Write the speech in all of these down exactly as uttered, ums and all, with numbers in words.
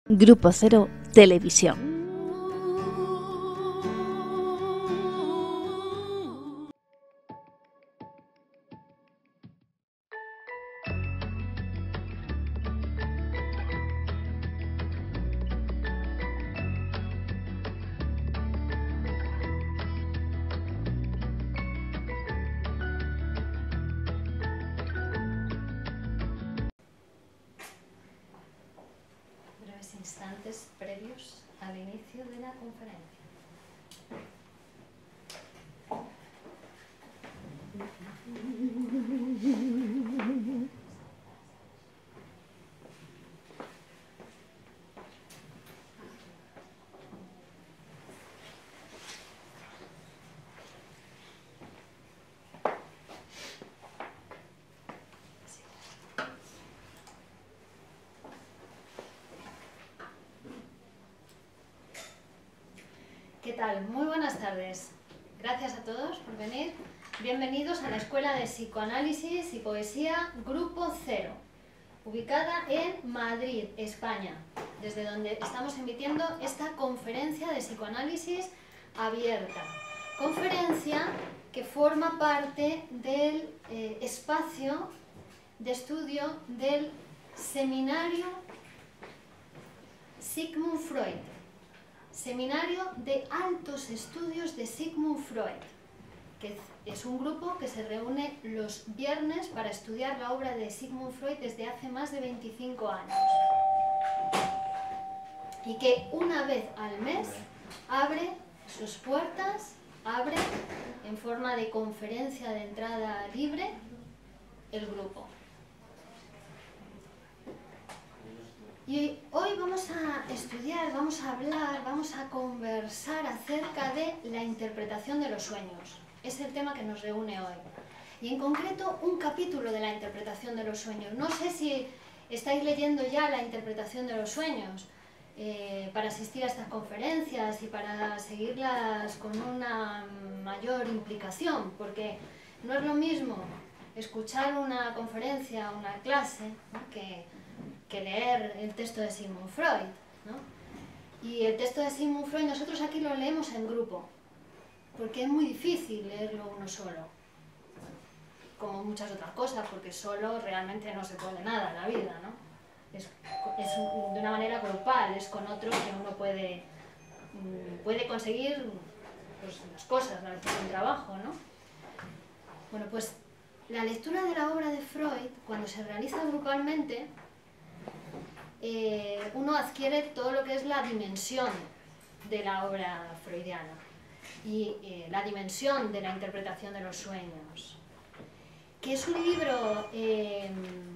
Grupo Cero Televisión. Breves instantes previos al inicio de la conferencia. ¿Qué tal? Muy buenas tardes. Gracias a todos por venir. Bienvenidos a la Escuela de Psicoanálisis y Poesía Grupo Cero, ubicada en Madrid, España, desde donde estamos emitiendo esta conferencia de psicoanálisis abierta. Conferencia que forma parte del eh, espacio de estudio del seminario Sigmund Freud. Seminario de Altos Estudios de Sigmund Freud, que es un grupo que se reúne los viernes para estudiar la obra de Sigmund Freud desde hace más de veinticinco años. Y que una vez al mes abre sus puertas, abre en forma de conferencia de entrada libre el grupo. Y hoy vamos a estudiar, vamos a hablar, vamos a conversar acerca de la interpretación de los sueños. Es el tema que nos reúne hoy. Y en concreto, un capítulo de la interpretación de los sueños. No sé si estáis leyendo ya la interpretación de los sueños eh, para asistir a estas conferencias y para seguirlas con una mayor implicación, porque no es lo mismo escuchar una conferencia, una clase, ¿no? que... que leer el texto de Sigmund Freud, ¿no? Y el texto de Sigmund Freud nosotros aquí lo leemos en grupo, porque es muy difícil leerlo uno solo, como muchas otras cosas, porque solo realmente no se puede nada en la vida, ¿no? Es, es de una manera grupal, es con otros que uno puede, puede conseguir pues, las cosas, realizar un trabajo, ¿no? Bueno, pues la lectura de la obra de Freud, cuando se realiza grupalmente, Eh, uno adquiere todo lo que es la dimensión de la obra freudiana y eh, la dimensión de la interpretación de los sueños, que es un libro eh,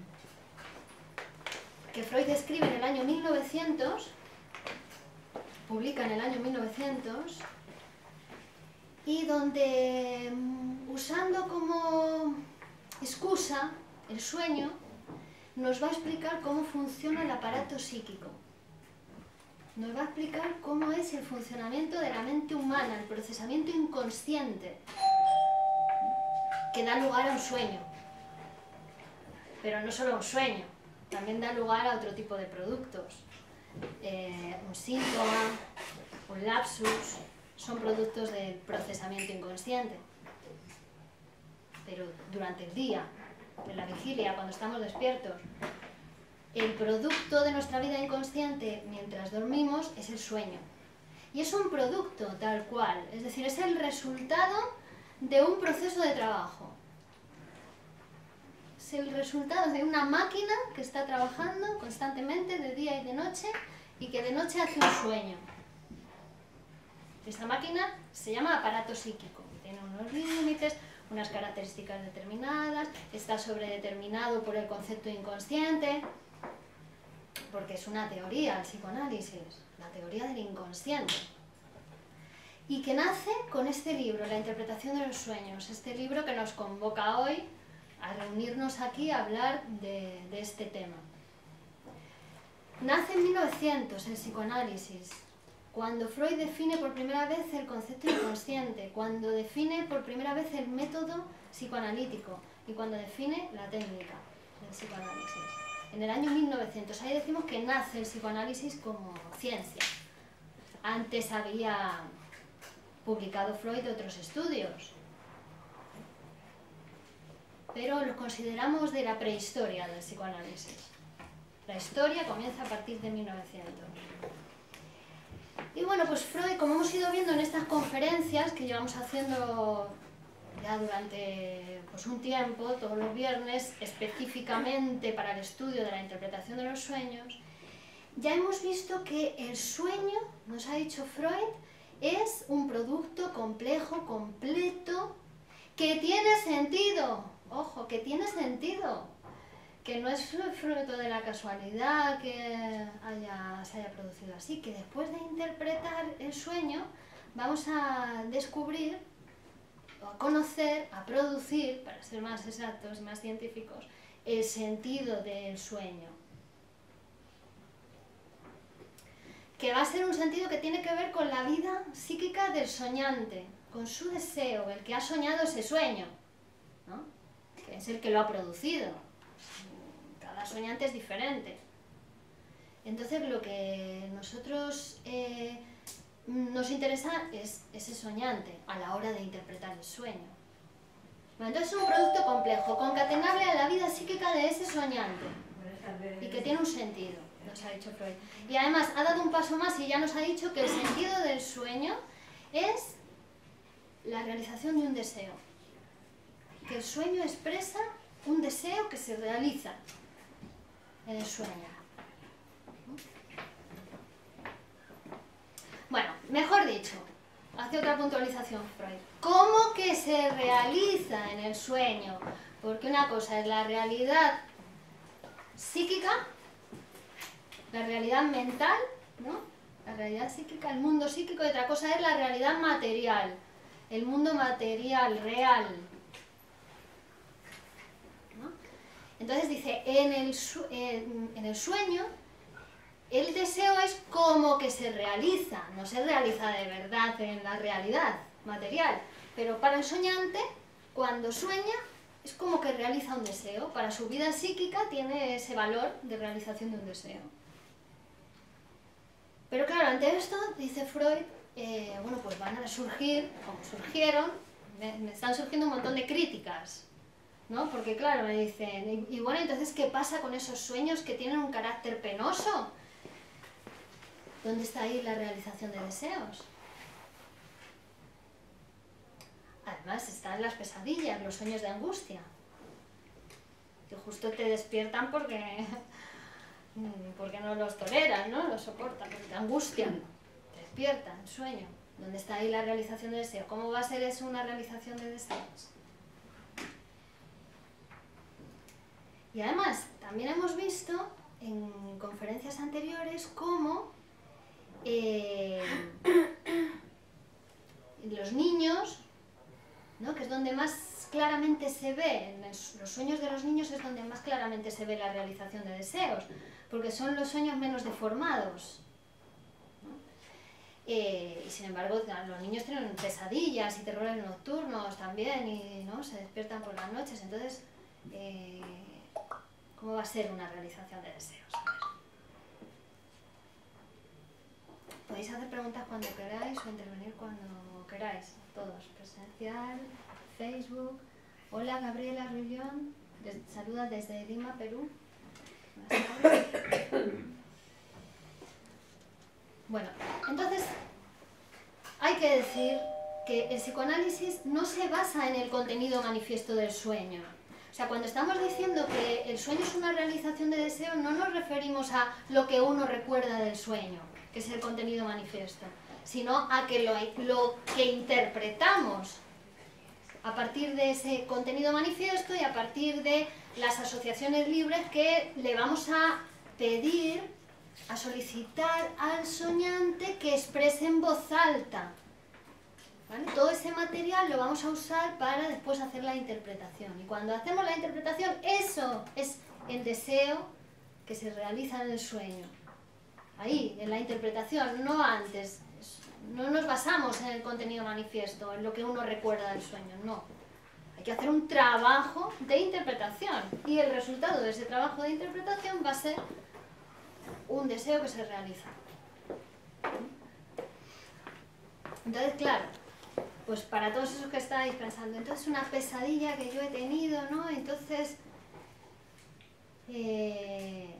que Freud escribe en el año mil novecientos, publica en el año mil novecientos, y donde, usando como excusa el sueño, nos va a explicar cómo funciona el aparato psíquico. Nos va a explicar cómo es el funcionamiento de la mente humana, el procesamiento inconsciente que da lugar a un sueño. Pero no solo a un sueño, también da lugar a otro tipo de productos. Eh, un síntoma, un lapsus, son productos del procesamiento inconsciente. Pero durante el día, en la vigilia, cuando estamos despiertos, el producto de nuestra vida inconsciente mientras dormimos es el sueño. Y es un producto tal cual, es decir, es el resultado de un proceso de trabajo. Es el resultado de una máquina que está trabajando constantemente de día y de noche y que de noche hace un sueño. Esta máquina se llama aparato psíquico, tiene unos límites, unas características determinadas, está sobredeterminado por el concepto inconsciente, porque es una teoría, el psicoanálisis, la teoría del inconsciente, y que nace con este libro, La interpretación de los sueños, este libro que nos convoca hoy a reunirnos aquí a hablar de, de este tema. Nace en mil novecientos el psicoanálisis, cuando Freud define por primera vez el concepto inconsciente, cuando define por primera vez el método psicoanalítico y cuando define la técnica del psicoanálisis. en el año mil novecientos. Ahí decimos que nace el psicoanálisis como ciencia. Antes había publicado Freud otros estudios, pero los consideramos de la prehistoria del psicoanálisis. La historia comienza a partir de mil novecientos. Y bueno, pues Freud, como hemos ido viendo en estas conferencias que llevamos haciendo ya durante pues, un tiempo, todos los viernes, específicamente para el estudio de la interpretación de los sueños, ya hemos visto que el sueño, nos ha dicho Freud, es un producto complejo, completo, que tiene sentido. Ojo, que tiene sentido. Que no es fruto de la casualidad que haya, se haya producido así, que después de interpretar el sueño vamos a descubrir, o a conocer, a producir, para ser más exactos y más científicos, el sentido del sueño. Que va a ser un sentido que tiene que ver con la vida psíquica del soñante, con su deseo, el que ha soñado ese sueño, ¿no? Que es el que lo ha producido. Cada soñante es diferente. Entonces lo que nosotros eh, nos interesa es ese soñante a la hora de interpretar el sueño. Bueno, entonces es un producto complejo, concatenable a la vida psíquica de ese soñante y que tiene un sentido, nos ha dicho Freud. Y además ha dado un paso más y ya nos ha dicho que el sentido del sueño es la realización de un deseo. Que el sueño expresa un deseo que se realiza en el sueño. Bueno, mejor dicho, hace otra puntualización Freud. ¿Cómo que se realiza en el sueño? Porque una cosa es la realidad psíquica, la realidad mental, ¿no? La realidad psíquica, el mundo psíquico, y otra cosa es la realidad material, el mundo material, real. Entonces dice, en el, su en, en el sueño, el deseo es como que se realiza, no se realiza de verdad en la realidad material, pero para el soñante, cuando sueña, es como que realiza un deseo. Para su vida psíquica tiene ese valor de realización de un deseo. Pero claro, ante esto, dice Freud, eh, bueno, pues van a surgir, como surgieron, me, me están surgiendo un montón de críticas, ¿no? Porque claro, me dicen, y, y bueno, entonces, ¿qué pasa con esos sueños que tienen un carácter penoso? ¿Dónde está ahí la realización de deseos? Además, están las pesadillas, los sueños de angustia, que justo te despiertan porque, porque no los toleras, ¿no? Los soportan, porque te angustian, te despiertan, el sueño. ¿Dónde está ahí la realización de deseos? ¿Cómo va a ser eso una realización de deseos? Y además, también hemos visto en conferencias anteriores cómo eh, los niños, ¿no? Que es donde más claramente se ve, en los sueños de los niños es donde más claramente se ve la realización de deseos, porque son los sueños menos deformados, ¿no? Eh, y sin embargo, los niños tienen pesadillas y terrores nocturnos también, y ¿no? Se despiertan por las noches, entonces... Eh, ¿Cómo va a ser una realización de deseos? Podéis hacer preguntas cuando queráis o intervenir cuando queráis. Todos, presencial, Facebook. Hola, Gabriela Rullón. Des saluda desde Lima, Perú. Bueno, entonces hay que decir que el psicoanálisis no se basa en el contenido manifiesto del sueño. O sea, cuando estamos diciendo que el sueño es una realización de deseo, no nos referimos a lo que uno recuerda del sueño, que es el contenido manifiesto, sino a que lo, lo que interpretamos a partir de ese contenido manifiesto y a partir de las asociaciones libres que le vamos a pedir, a solicitar al soñante que exprese en voz alta. ¿Vale? Todo ese material lo vamos a usar para después hacer la interpretación. Y cuando hacemos la interpretación, eso es el deseo que se realiza en el sueño. Ahí, en la interpretación, no antes. No nos basamos en el contenido manifiesto, en lo que uno recuerda del sueño, no. Hay que hacer un trabajo de interpretación y el resultado de ese trabajo de interpretación va a ser un deseo que se realiza. Entonces, claro, pues para todos esos que estáis pensando, entonces una pesadilla que yo he tenido, ¿no? Entonces, eh,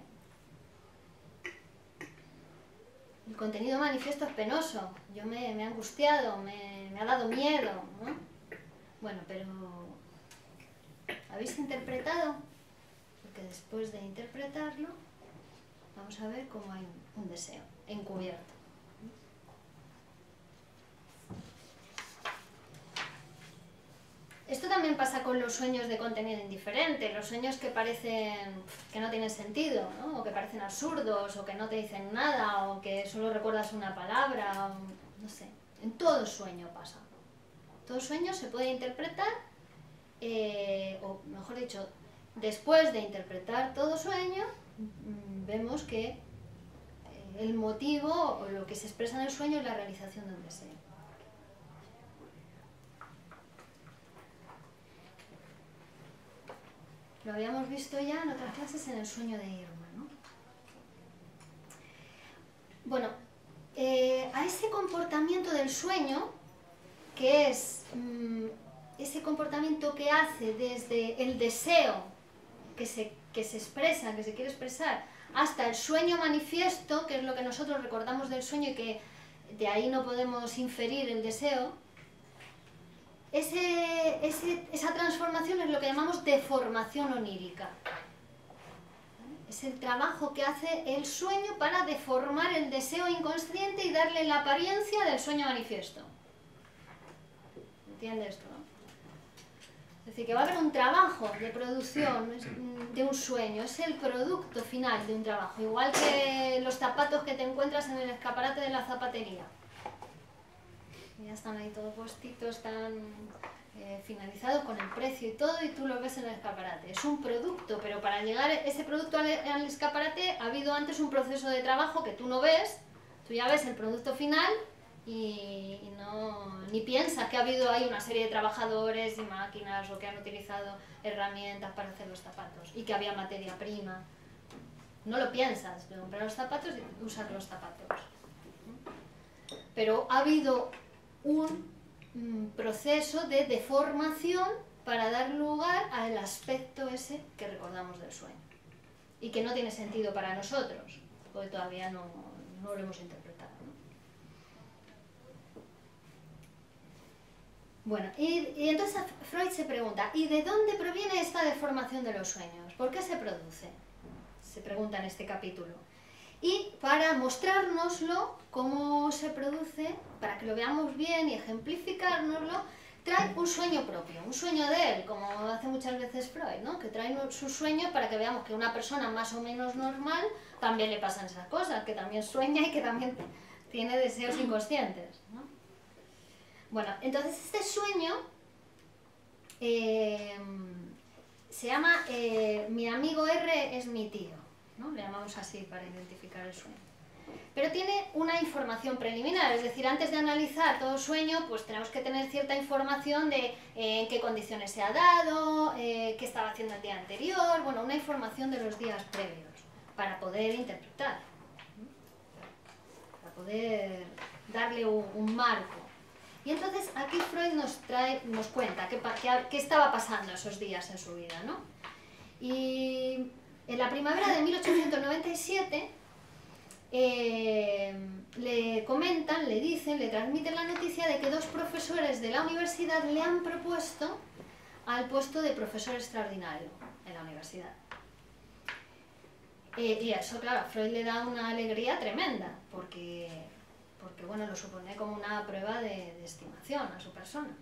el contenido manifiesto es penoso, yo me, me he angustiado, me, me ha dado miedo, ¿no? Bueno, pero ¿habéis interpretado? Porque después de interpretarlo, vamos a ver cómo hay un deseo encubierto. Esto también pasa con los sueños de contenido indiferente, los sueños que parecen que no tienen sentido, ¿no? O que parecen absurdos, o que no te dicen nada, o que solo recuerdas una palabra, o, no sé. En todo sueño pasa. Todo sueño se puede interpretar, eh, o mejor dicho, después de interpretar todo sueño, vemos que el motivo o lo que se expresa en el sueño es la realización de un deseo. Lo habíamos visto ya en otras clases en el sueño de Irma, ¿no? Bueno, eh, a ese comportamiento del sueño, que es mmm, ese comportamiento que hace desde el deseo que se, que se expresa, que se quiere expresar, hasta el sueño manifiesto, que es lo que nosotros recordamos del sueño y que de ahí no podemos inferir el deseo, ese, ese, esa transformación es lo que llamamos deformación onírica. Es el trabajo que hace el sueño para deformar el deseo inconsciente y darle la apariencia del sueño manifiesto. ¿Entiendes esto, no? Es decir, que va a haber un trabajo de producción de un sueño, es el producto final de un trabajo, igual que los zapatos que te encuentras en el escaparate de la zapatería. Ya están ahí todos puestitos, están eh, finalizados con el precio y todo, y tú los ves en el escaparate. Es un producto, pero para llegar ese producto al, al escaparate ha habido antes un proceso de trabajo que tú no ves, tú ya ves el producto final y, y no, ni piensas que ha habido ahí una serie de trabajadores y máquinas o que han utilizado herramientas para hacer los zapatos y que había materia prima. No lo piensas, de comprar los zapatos y usar los zapatos. Pero ha habido un mm, proceso de deformación para dar lugar al aspecto ese que recordamos del sueño y que no tiene sentido para nosotros, porque todavía no, no lo hemos interpretado, ¿no? Bueno, y, y entonces Freud se pregunta, ¿y de dónde proviene esta deformación de los sueños? ¿Por qué se produce? Se pregunta en este capítulo. Y para mostrárnoslo, cómo se produce, para que lo veamos bien y ejemplificárnoslo, trae un sueño propio, un sueño de él, como hace muchas veces Freud, ¿no? Que trae sus sueños para que veamos que a una persona más o menos normal también le pasan esas cosas, que también sueña y que también tiene deseos inconscientes, ¿no? Bueno, entonces este sueño eh, se llama eh, Mi amigo R es mi tío, ¿no? Le llamamos así para identificar el sueño. Pero tiene una información preliminar, es decir, antes de analizar todo sueño, pues tenemos que tener cierta información de eh, en qué condiciones se ha dado, eh, qué estaba haciendo el día anterior, bueno, una información de los días previos, para poder interpretar, ¿no? Para poder darle un, un marco. Y entonces aquí Freud nos, trae, nos cuenta qué, qué, qué estaba pasando esos días en su vida, ¿no? Y en la primavera de mil ochocientos noventa y siete eh, le comentan, le dicen, le transmiten la noticia de que dos profesores de la universidad le han propuesto al puesto de profesor extraordinario en la universidad. Eh, y eso, claro, a Freud le da una alegría tremenda, porque, porque bueno, lo supone como una prueba de, de estimación a su persona.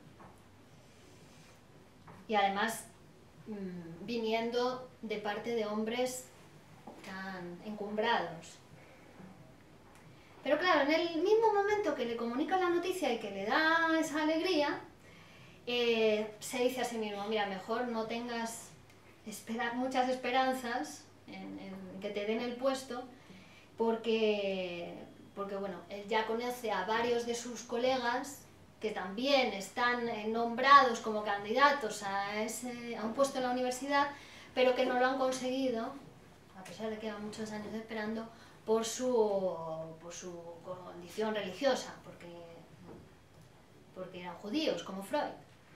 Y además, mmm, viniendo de parte de hombres tan encumbrados. Pero claro, en el mismo momento que le comunica la noticia y que le da esa alegría, eh, se dice a sí mismo, mira, mejor no tengas espera, muchas esperanzas en, en que te den el puesto, porque, porque bueno, él ya conoce a varios de sus colegas que también están nombrados como candidatos a, ese, a un puesto en la universidad, pero que no lo han conseguido, a pesar de que llevan muchos años esperando, por su, por su condición religiosa, porque, porque eran judíos, como Freud.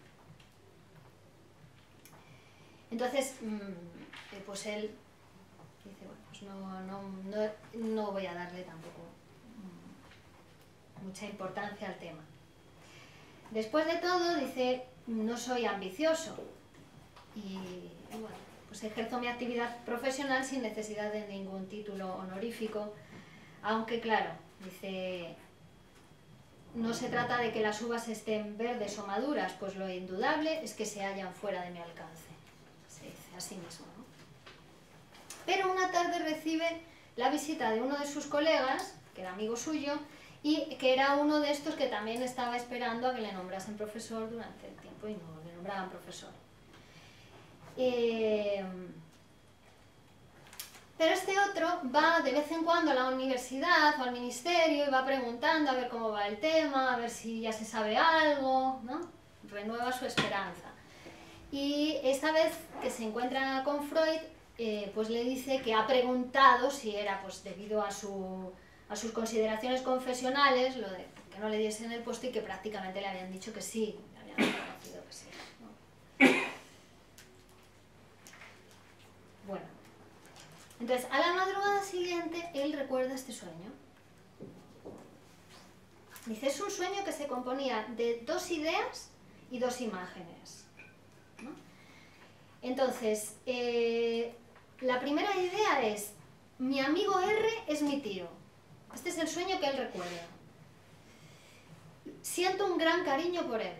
Entonces, pues él dice, bueno, pues no, no, no, no voy a darle tampoco mucha importancia al tema. Después de todo, dice, no soy ambicioso y, bueno, pues ejerzo mi actividad profesional sin necesidad de ningún título honorífico, aunque claro, dice, no se trata de que las uvas estén verdes o maduras, pues lo indudable es que se hallan fuera de mi alcance. Se dice así mismo, ¿no? Pero una tarde recibe la visita de uno de sus colegas, que era amigo suyo, y que era uno de estos que también estaba esperando a que le nombrasen profesor durante el tiempo y no le nombraban profesor. Eh, pero este otro va de vez en cuando a la universidad o al ministerio y va preguntando a ver cómo va el tema, a ver si ya se sabe algo, ¿no? Renueva su esperanza. Y esta vez que se encuentra con Freud, eh, pues le dice que ha preguntado si era pues debido a su... a sus consideraciones confesionales, lo de que no le diesen el puesto y que prácticamente le habían dicho que sí, le habían reconocido que sí, ¿no? Bueno, entonces a la madrugada siguiente él recuerda este sueño. Dice, es un sueño que se componía de dos ideas y dos imágenes, ¿no? Entonces, eh, la primera idea es, mi amigo R es mi tío. Este es el sueño que él recuerda. Siento un gran cariño por él.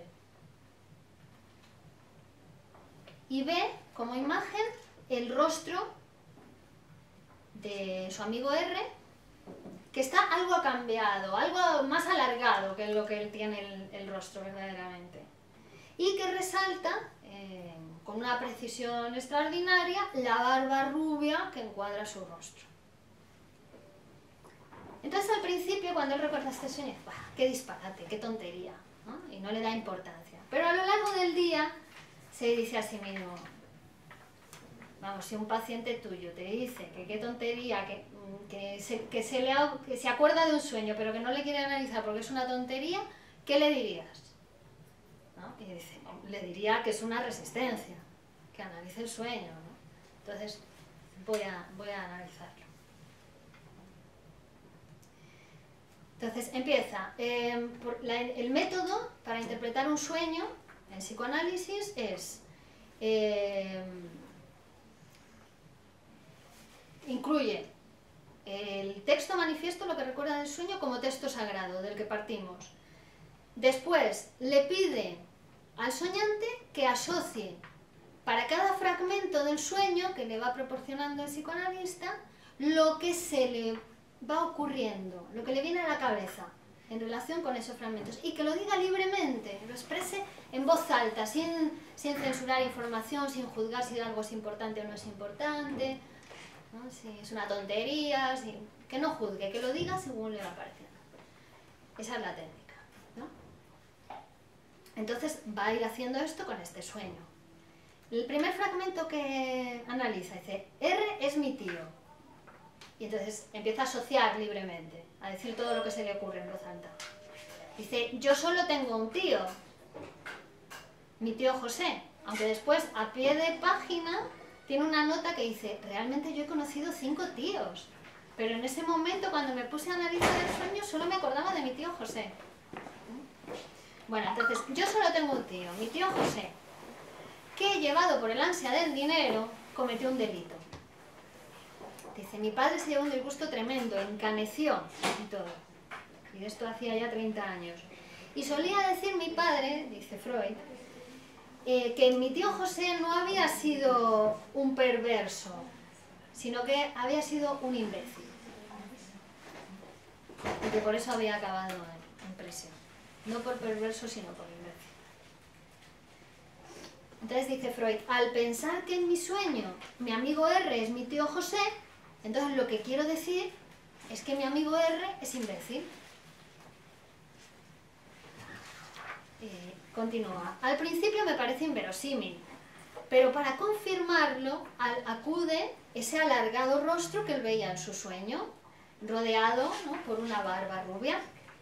Y ve como imagen el rostro de su amigo R, que está algo cambiado, algo más alargado que lo que él tiene el, el rostro verdaderamente. Y que resalta, eh, con una precisión extraordinaria, la barba rubia que encuadra su rostro. Entonces al principio, cuando él recuerda este sueño, ¡bah, qué disparate, qué tontería! ¿No? Y no le da importancia. Pero a lo largo del día se dice a sí mismo, vamos, si un paciente tuyo te dice que qué tontería, que, que, se, que, se le ha, que se acuerda de un sueño pero que no le quiere analizar porque es una tontería, ¿qué le dirías? ¿No? Y dice, le diría que es una resistencia, que analice el sueño, ¿no? Entonces voy a, voy a analizarlo. Entonces empieza, eh, por la, el método para interpretar un sueño en psicoanálisis es, eh, incluye el texto manifiesto, lo que recuerda del sueño, como texto sagrado del que partimos. Después le pide al soñante que asocie para cada fragmento del sueño que le va proporcionando el psicoanalista lo que se le va ocurriendo, lo que le viene a la cabeza en relación con esos fragmentos, y que lo diga libremente, lo exprese en voz alta, sin, sin censurar información, sin juzgar si algo es importante o no es importante, ¿no? Si es una tontería, si, que no juzgue, que lo diga según le va pareciendo. Esa es la técnica, ¿no? Entonces va a ir haciendo esto con este sueño. El primer fragmento que analiza dice, R es mi tío. Y entonces empieza a asociar libremente, a decir todo lo que se le ocurre en voz alta. Dice, yo solo tengo un tío, mi tío José, aunque después a pie de página tiene una nota que dice, realmente yo he conocido cinco tíos, pero en ese momento cuando me puse a analizar el sueño solo me acordaba de mi tío José. Bueno, entonces, yo solo tengo un tío, mi tío José, que llevado por el ansia del dinero cometió un delito. Dice, mi padre se llevó un disgusto tremendo, encaneció y todo. Y esto hacía ya treinta años. Y solía decir mi padre, dice Freud, eh, que mi tío José no había sido un perverso, sino que había sido un imbécil. Y que por eso había acabado en, en prisión. No por perverso, sino por imbécil. Entonces dice Freud, al pensar que en mi sueño mi amigo R es mi tío José, entonces lo que quiero decir es que mi amigo R es imbécil. Eh, continúa. Al principio me parece inverosímil, pero para confirmarlo al, acude ese alargado rostro que él veía en su sueño, rodeado, ¿no?, por una barba rubia.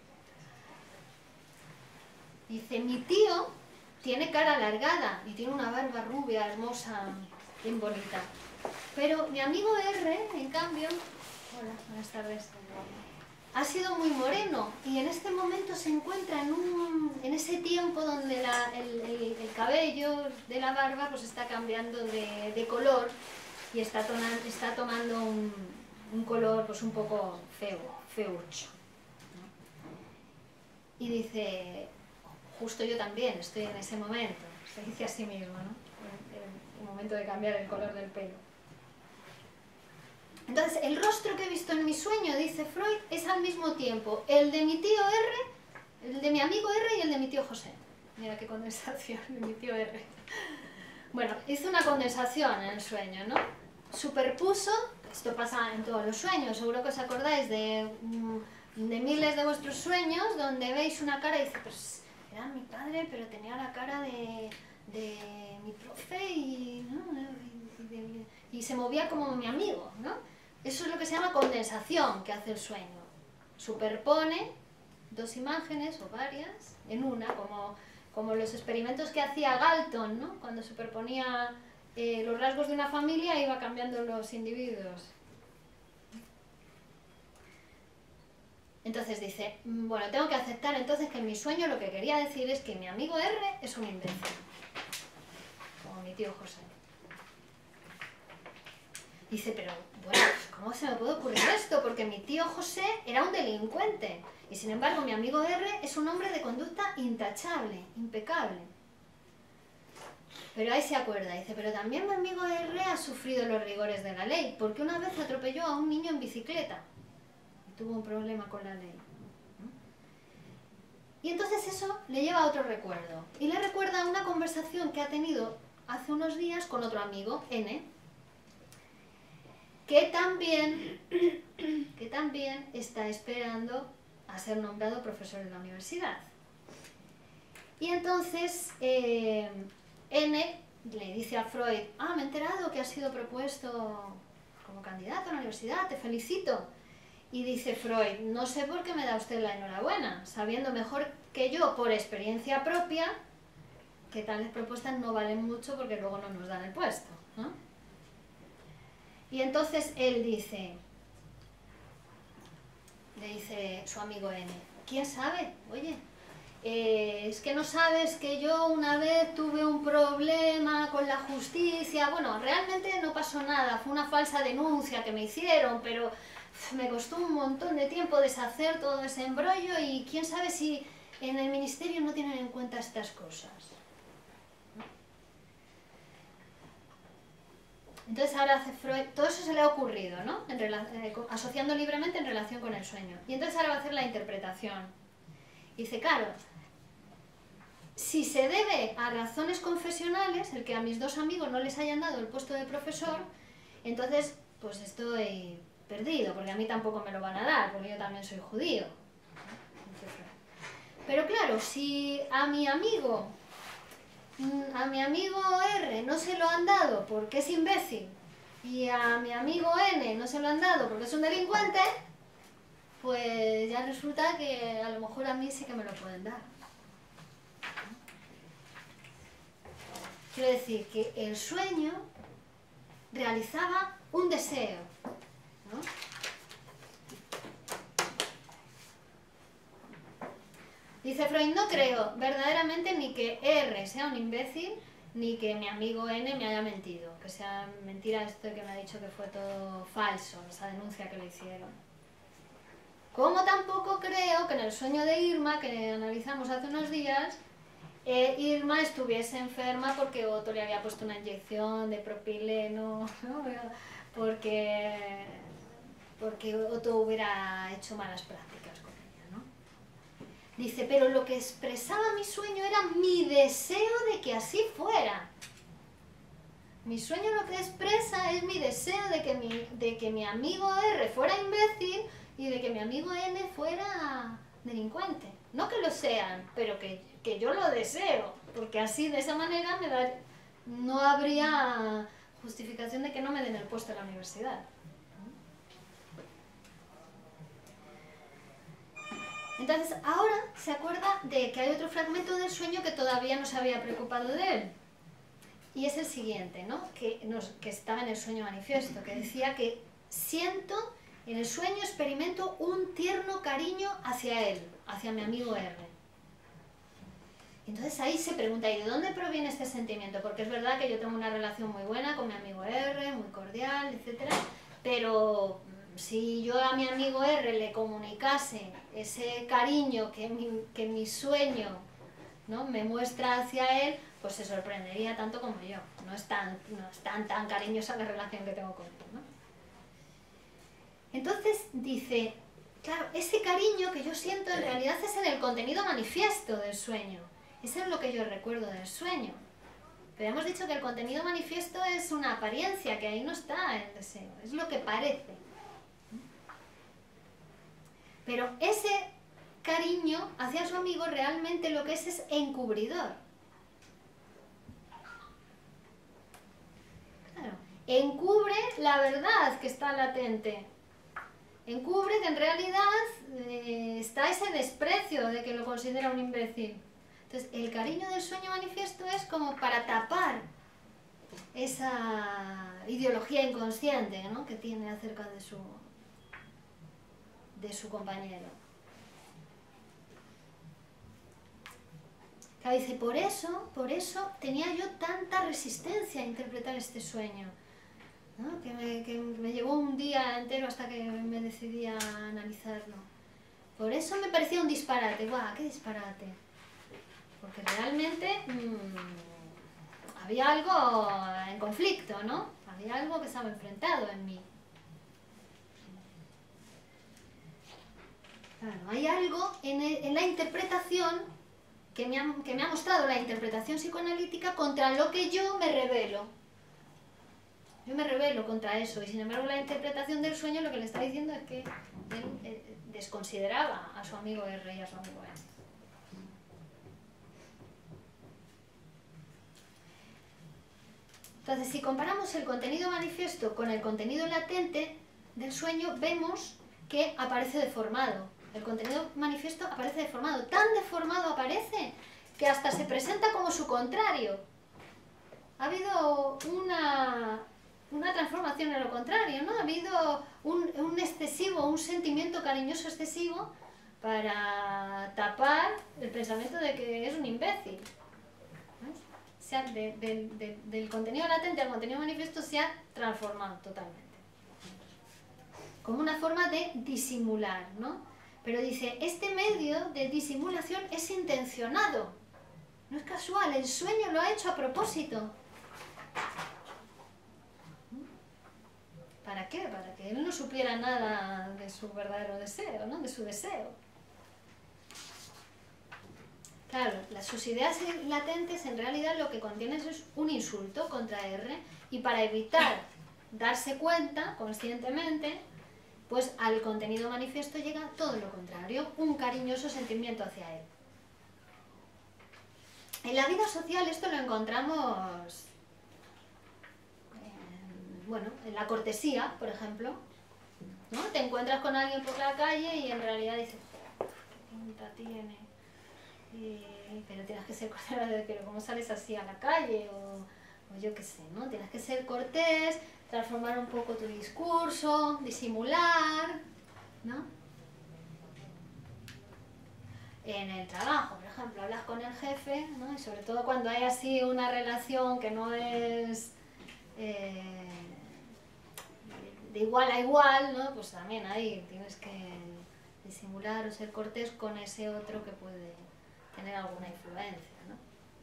Dice, mi tío tiene cara alargada y tiene una barba rubia, hermosa, bien bonita. Pero mi amigo R, en cambio, hola, buenas tardes, ha sido muy moreno y en este momento se encuentra en, un, en ese tiempo donde la, el, el, el cabello de la barba pues está cambiando de, de color y está, tonan, está tomando un, un color pues un poco feo, feucho, ¿no? Y dice, justo yo también estoy en ese momento, se dice a sí mismo, ¿no?, el, el momento de cambiar el color del pelo. Entonces, el rostro que he visto en mi sueño, dice Freud, es al mismo tiempo el de mi tío R, el de mi amigo R y el de mi tío José. Mira qué condensación, de mi tío R. Bueno, hizo una condensación en el sueño, ¿no? Superpuso, esto pasa en todos los sueños, seguro que os acordáis de, de miles de vuestros sueños, donde veis una cara y dice, pues era mi padre, pero tenía la cara de, de mi profe y, ¿no?, y, de, y se movía como mi amigo, ¿no? Eso es lo que se llama condensación que hace el sueño. Superpone dos imágenes o varias en una, como, como los experimentos que hacía Galton, ¿no?, cuando superponía eh, los rasgos de una familia e iba cambiando los individuos. Entonces dice, bueno, tengo que aceptar entonces que en mi sueño lo que quería decir es que mi amigo R es un imbécil, como mi tío José. Dice, pero bueno, ¿cómo se me puede ocurrir esto? Porque mi tío José era un delincuente y sin embargo mi amigo R es un hombre de conducta intachable, impecable. Pero ahí se acuerda, dice, pero también mi amigo R ha sufrido los rigores de la ley, porque una vez atropelló a un niño en bicicleta y tuvo un problema con la ley. Y entonces eso le lleva a otro recuerdo, y le recuerda una conversación que ha tenido hace unos días con otro amigo, N, que también, que también está esperando a ser nombrado profesor en la universidad. Y entonces eh, N le dice a Freud, ah, me he enterado que has sido propuesto como candidato a la universidad, te felicito. Y dice Freud, no sé por qué me da usted la enhorabuena, sabiendo mejor que yo, por experiencia propia, que tales propuestas no valen mucho porque luego no nos dan el puesto, ¿no? Y entonces él dice, le dice su amigo N, ¿quién sabe? Oye, eh, es que no sabes que yo una vez tuve un problema con la justicia. Bueno, realmente no pasó nada, fue una falsa denuncia que me hicieron, pero uf, me costó un montón de tiempo deshacer todo ese embrollo y quién sabe si en el ministerio no tienen en cuenta estas cosas. Entonces ahora hace Freud, todo eso se le ha ocurrido, ¿no?, en eh, asociando libremente en relación con el sueño. Y entonces ahora va a hacer la interpretación. Dice, claro, si se debe a razones confesionales, el que a mis dos amigos no les hayan dado el puesto de profesor, entonces pues estoy perdido, porque a mí tampoco me lo van a dar, porque yo también soy judío. Pero claro, si a mi amigo... a mi amigo R no se lo han dado porque es imbécil y a mi amigo N no se lo han dado porque es un delincuente, pues ya resulta que a lo mejor a mí sí que me lo pueden dar. Quiero decir que el sueño realizaba un deseo, ¿no? Dice Freud, no creo verdaderamente ni que R sea un imbécil, ni que mi amigo N me haya mentido, que sea mentira esto de que me ha dicho que fue todo falso, esa denuncia que le hicieron. Como tampoco creo que en el sueño de Irma, que analizamos hace unos días, eh, Irma estuviese enferma porque Otto le había puesto una inyección de propileno, ¿no?, porque, porque Otto hubiera hecho malas prácticas. Dice, pero lo que expresaba mi sueño era mi deseo de que así fuera. Mi sueño lo que expresa es mi deseo de que mi, de que mi amigo R fuera imbécil y de que mi amigo N fuera delincuente. No que lo sean, pero que, que yo lo deseo, porque así, de esa manera, me da, no habría justificación de que no me den el puesto en la universidad. Entonces, ahora se acuerda de que hay otro fragmento del sueño que todavía no se había preocupado de él. Y es el siguiente, ¿no? Que, nos, que estaba en el sueño manifiesto, que decía que siento, en el sueño experimento un tierno cariño hacia él, hacia mi amigo R. Entonces ahí se pregunta, ¿y de dónde proviene este sentimiento? Porque es verdad que yo tengo una relación muy buena con mi amigo R, muy cordial, etcétera, pero si yo a mi amigo R le comunicase ese cariño que mi, que mi sueño, ¿no?, me muestra hacia él, pues se sorprendería tanto como yo. No es tan, no es tan, tan cariñosa la relación que tengo con él, ¿no? Entonces dice, claro, ese cariño que yo siento en realidad es en el contenido manifiesto del sueño. Eso es lo que yo recuerdo del sueño. Pero hemos dicho que el contenido manifiesto es una apariencia, que ahí no está el deseo, es lo que parece. Pero ese cariño hacia su amigo realmente lo que es es encubridor. Claro, encubre la verdad que está latente. Encubre que en realidad eh, está ese desprecio de que lo considera un imbécil. Entonces, el cariño del sueño manifiesto es como para tapar esa ideología inconsciente, ¿no?, que tiene acerca de su, de su compañero. Claro, dice, por eso, por eso tenía yo tanta resistencia a interpretar este sueño, ¿no?, que me, que me llevó un día entero hasta que me decidí a analizarlo. Por eso me parecía un disparate. ¡Guau, qué disparate! Porque realmente mmm, había algo en conflicto, ¿no? Había algo que estaba enfrentado en mí. Claro, hay algo en, el, en la interpretación que me, ha, que me ha mostrado la interpretación psicoanalítica contra lo que yo me rebelo. Yo me rebelo contra eso, y sin embargo la interpretación del sueño lo que le está diciendo es que él eh, desconsideraba a su amigo R y a su amigo M. Entonces, si comparamos el contenido manifiesto con el contenido latente del sueño, vemos que aparece deformado. El contenido manifiesto aparece deformado. Tan deformado aparece que hasta se presenta como su contrario. Ha habido una, una transformación en lo contrario, ¿no? Ha habido un, un excesivo, un sentimiento cariñoso excesivo para tapar el pensamiento de que es un imbécil. Se ha, de, de, de, del contenido latente al contenido manifiesto se ha transformado totalmente. Como una forma de disimular, ¿no? Pero dice, este medio de disimulación es intencionado. No es casual, el sueño lo ha hecho a propósito. ¿Para qué? Para que él no supiera nada de su verdadero deseo, ¿no?, de su deseo. Claro, las, sus ideas latentes en realidad lo que contienen es un insulto contra R, y para evitar darse cuenta conscientemente, pues al contenido manifiesto llega todo lo contrario, un cariñoso sentimiento hacia él. En la vida social esto lo encontramos, en, bueno, en la cortesía, por ejemplo, ¿no? Te encuentras con alguien por la calle y en realidad dices, qué pinta tiene. Y, pero tienes que ser cortés, pero ¿cómo sales así a la calle? O, o yo qué sé, ¿no? Tienes que ser cortés, transformar un poco tu discurso, disimular, ¿no? En el trabajo, por ejemplo, hablas con el jefe, ¿no? Y sobre todo cuando hay así una relación que no es eh, de igual a igual, ¿no? Pues también ahí tienes que disimular o ser cortés con ese otro que puede tener alguna influencia, ¿no?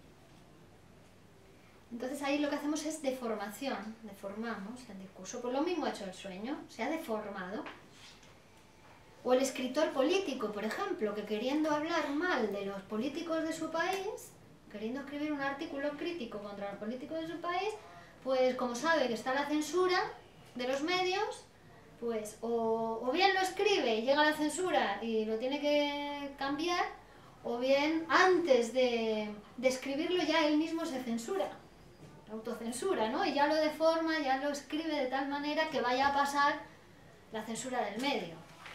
Entonces ahí lo que hacemos es deformación, deformamos el discurso. Pues lo mismo ha hecho el sueño, se ha deformado. O el escritor político, por ejemplo, que queriendo hablar mal de los políticos de su país, queriendo escribir un artículo crítico contra los políticos de su país, pues como sabe que está la censura de los medios, pues o, o bien lo escribe y llega la censura y lo tiene que cambiar, o bien antes de, de escribirlo ya él mismo se censura, autocensura, ¿no? Y ya lo deforma, ya lo escribe de tal manera que vaya a pasar la censura del medio.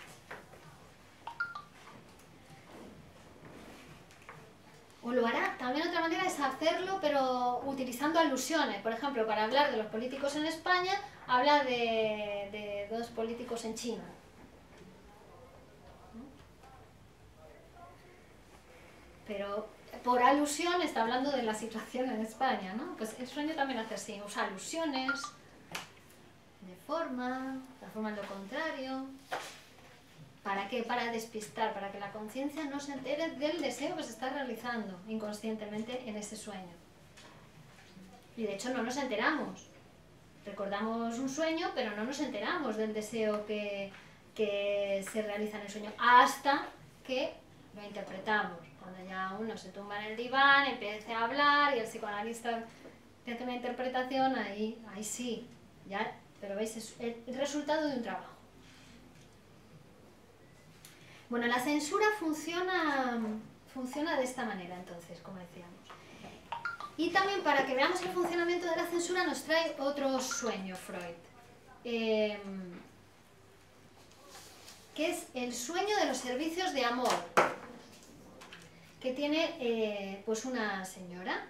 O lo hará, también otra manera es hacerlo, pero utilizando alusiones. Por ejemplo, para hablar de los políticos en España, habla de, de dos políticos en China. Pero por alusión está hablando de la situación en España, ¿no? Pues el sueño también hace así, usa alusiones, deforma, transforma en lo contrario. ¿Para qué? Para despistar, para que la conciencia no se entere del deseo que se está realizando inconscientemente en ese sueño. Y de hecho no nos enteramos. Recordamos un sueño, pero no nos enteramos del deseo que, que se realiza en el sueño hasta que lo interpretamos. Cuando ya uno se tumba en el diván, empieza a hablar y el psicoanalista hace una interpretación, ahí, ahí sí, ya, pero veis, es el resultado de un trabajo. Bueno, la censura funciona, funciona de esta manera, entonces, como decíamos. Y también para que veamos el funcionamiento de la censura nos trae otro sueño Freud, eh, que es el sueño de los servicios de amor, que tiene eh, pues una señora.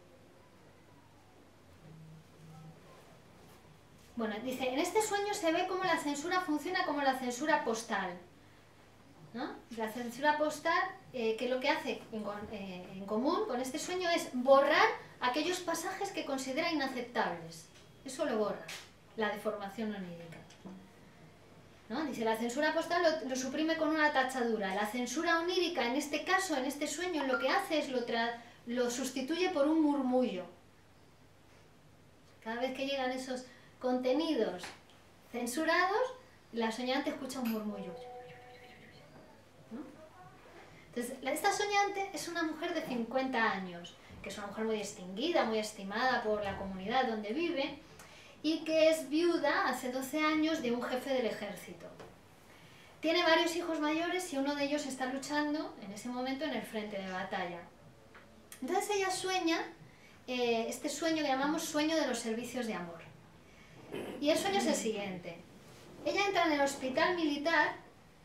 Bueno, dice, en este sueño se ve cómo la censura funciona como la censura postal, ¿no? La censura postal, eh, que lo que hace en, eh, en común con este sueño es borrar aquellos pasajes que considera inaceptables. Eso lo borra, la deformación onírica, ¿no? Dice, la censura postal lo, lo suprime con una tachadura. La censura onírica, en este caso, en este sueño, lo que hace es lo, tra lo sustituye por un murmullo. Cada vez que llegan esos contenidos censurados, la soñante escucha un murmullo. Entonces, esta soñante es una mujer de cincuenta años, que es una mujer muy distinguida, muy estimada por la comunidad donde vive, y que es viuda hace doce años de un jefe del ejército. Tiene varios hijos mayores y uno de ellos está luchando en ese momento en el frente de batalla. Entonces ella sueña, eh, este sueño que llamamos sueño de los servicios de amor. Y el sueño es el siguiente. Ella entra en el hospital militar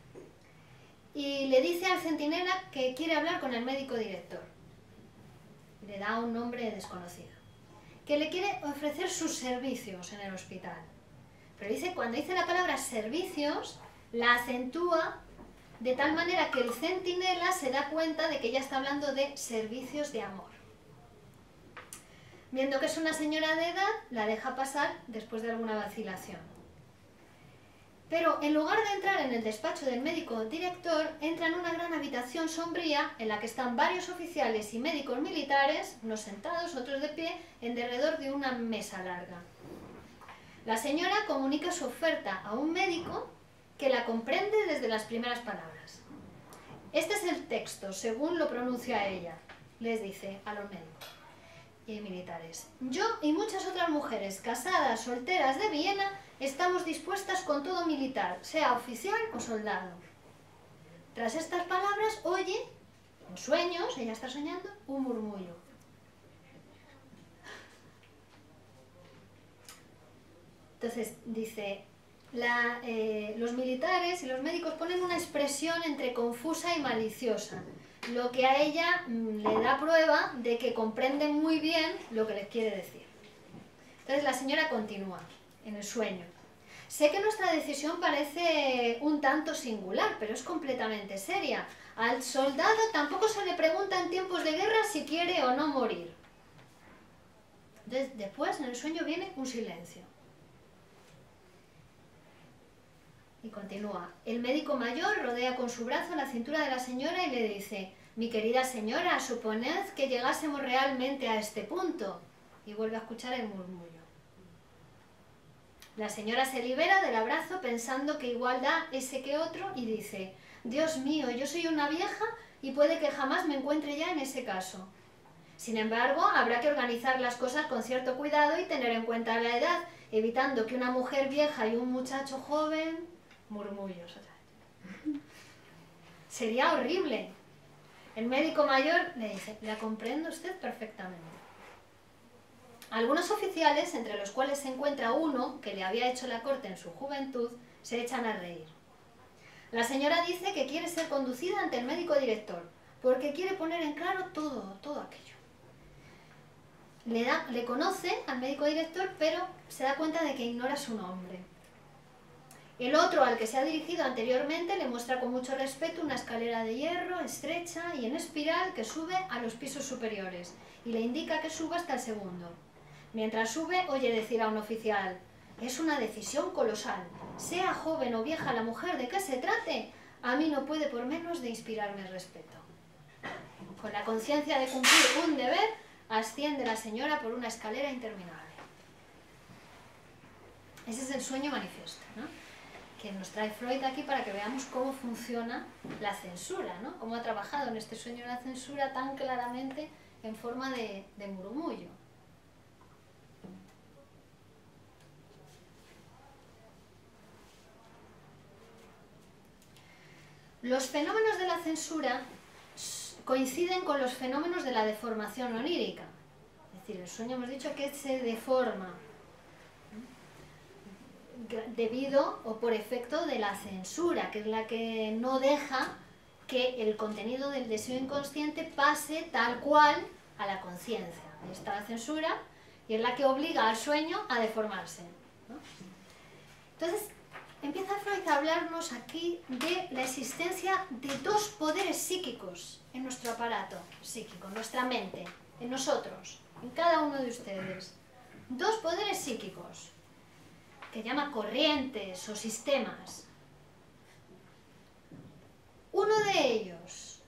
y le dice al centinela que quiere hablar con el médico director. Le da un nombre desconocido. Que le quiere ofrecer sus servicios en el hospital. Pero dice, cuando dice la palabra servicios, la acentúa de tal manera que el centinela se da cuenta de que ella está hablando de servicios de amor. Viendo que es una señora de edad, la deja pasar después de alguna vacilación. Pero en lugar de entrar en el despacho del médico director, entra en una gran habitación sombría en la que están varios oficiales y médicos militares, unos sentados, otros de pie, en derredor de una mesa larga. La señora comunica su oferta a un médico que la comprende desde las primeras palabras. Este es el texto, según lo pronuncia ella, les dice a los médicos y militares. Yo y muchas otras mujeres casadas, solteras de Viena, estamos dispuestas con todo militar, sea oficial o soldado. Tras estas palabras, oye, en sueños, ella está soñando, un murmullo. Entonces, dice, la, eh, los militares y los médicos ponen una expresión entre confusa y maliciosa, lo que a ella mmm, le da prueba de que comprenden muy bien lo que les quiere decir. Entonces la señora continúa en el sueño. Sé que nuestra decisión parece un tanto singular, pero es completamente seria. Al soldado tampoco se le pregunta en tiempos de guerra si quiere o no morir. Entonces, después, en el sueño viene un silencio. Y continúa. El médico mayor rodea con su brazo la cintura de la señora y le dice: mi querida señora, suponed que llegásemos realmente a este punto. Y vuelve a escuchar el murmullo. La señora se libera del abrazo pensando que igual da ese que otro y dice: Dios mío, yo soy una vieja y puede que jamás me encuentre ya en ese caso. Sin embargo, habrá que organizar las cosas con cierto cuidado y tener en cuenta la edad, evitando que una mujer vieja y un muchacho joven... Murmullos otra vez. Sería horrible. El médico mayor le dice, la comprende usted perfectamente. Algunos oficiales, entre los cuales se encuentra uno que le había hecho la corte en su juventud, se echan a reír. La señora dice que quiere ser conducida ante el médico director, porque quiere poner en claro todo, todo aquello. Le, da, le conoce al médico director, pero se da cuenta de que ignora su nombre. El otro, al que se ha dirigido anteriormente, le muestra con mucho respeto una escalera de hierro, estrecha y en espiral, que sube a los pisos superiores, y le indica que suba hasta el segundo. Mientras sube, oye decir a un oficial, es una decisión colosal. Sea joven o vieja la mujer de que se trate, a mí no puede por menos de inspirarme respeto. Con la conciencia de cumplir un deber, asciende la señora por una escalera interminable. Ese es el sueño manifiesto, ¿no?, que nos trae Freud aquí para que veamos cómo funciona la censura, ¿no?, cómo ha trabajado en este sueño la censura tan claramente en forma de, de murmullo. Los fenómenos de la censura coinciden con los fenómenos de la deformación onírica. Es decir, el sueño hemos dicho que se deforma debido o por efecto de la censura, que es la que no deja que el contenido del deseo inconsciente pase tal cual a la conciencia. Ahí está la censura y es la que obliga al sueño a deformarse, ¿no? Entonces, empieza Freud a hablarnos aquí de la existencia de dos poderes psíquicos en nuestro aparato psíquico, en nuestra mente, en nosotros, en cada uno de ustedes. Dos poderes psíquicos, que llama corrientes o sistemas. Uno de ellos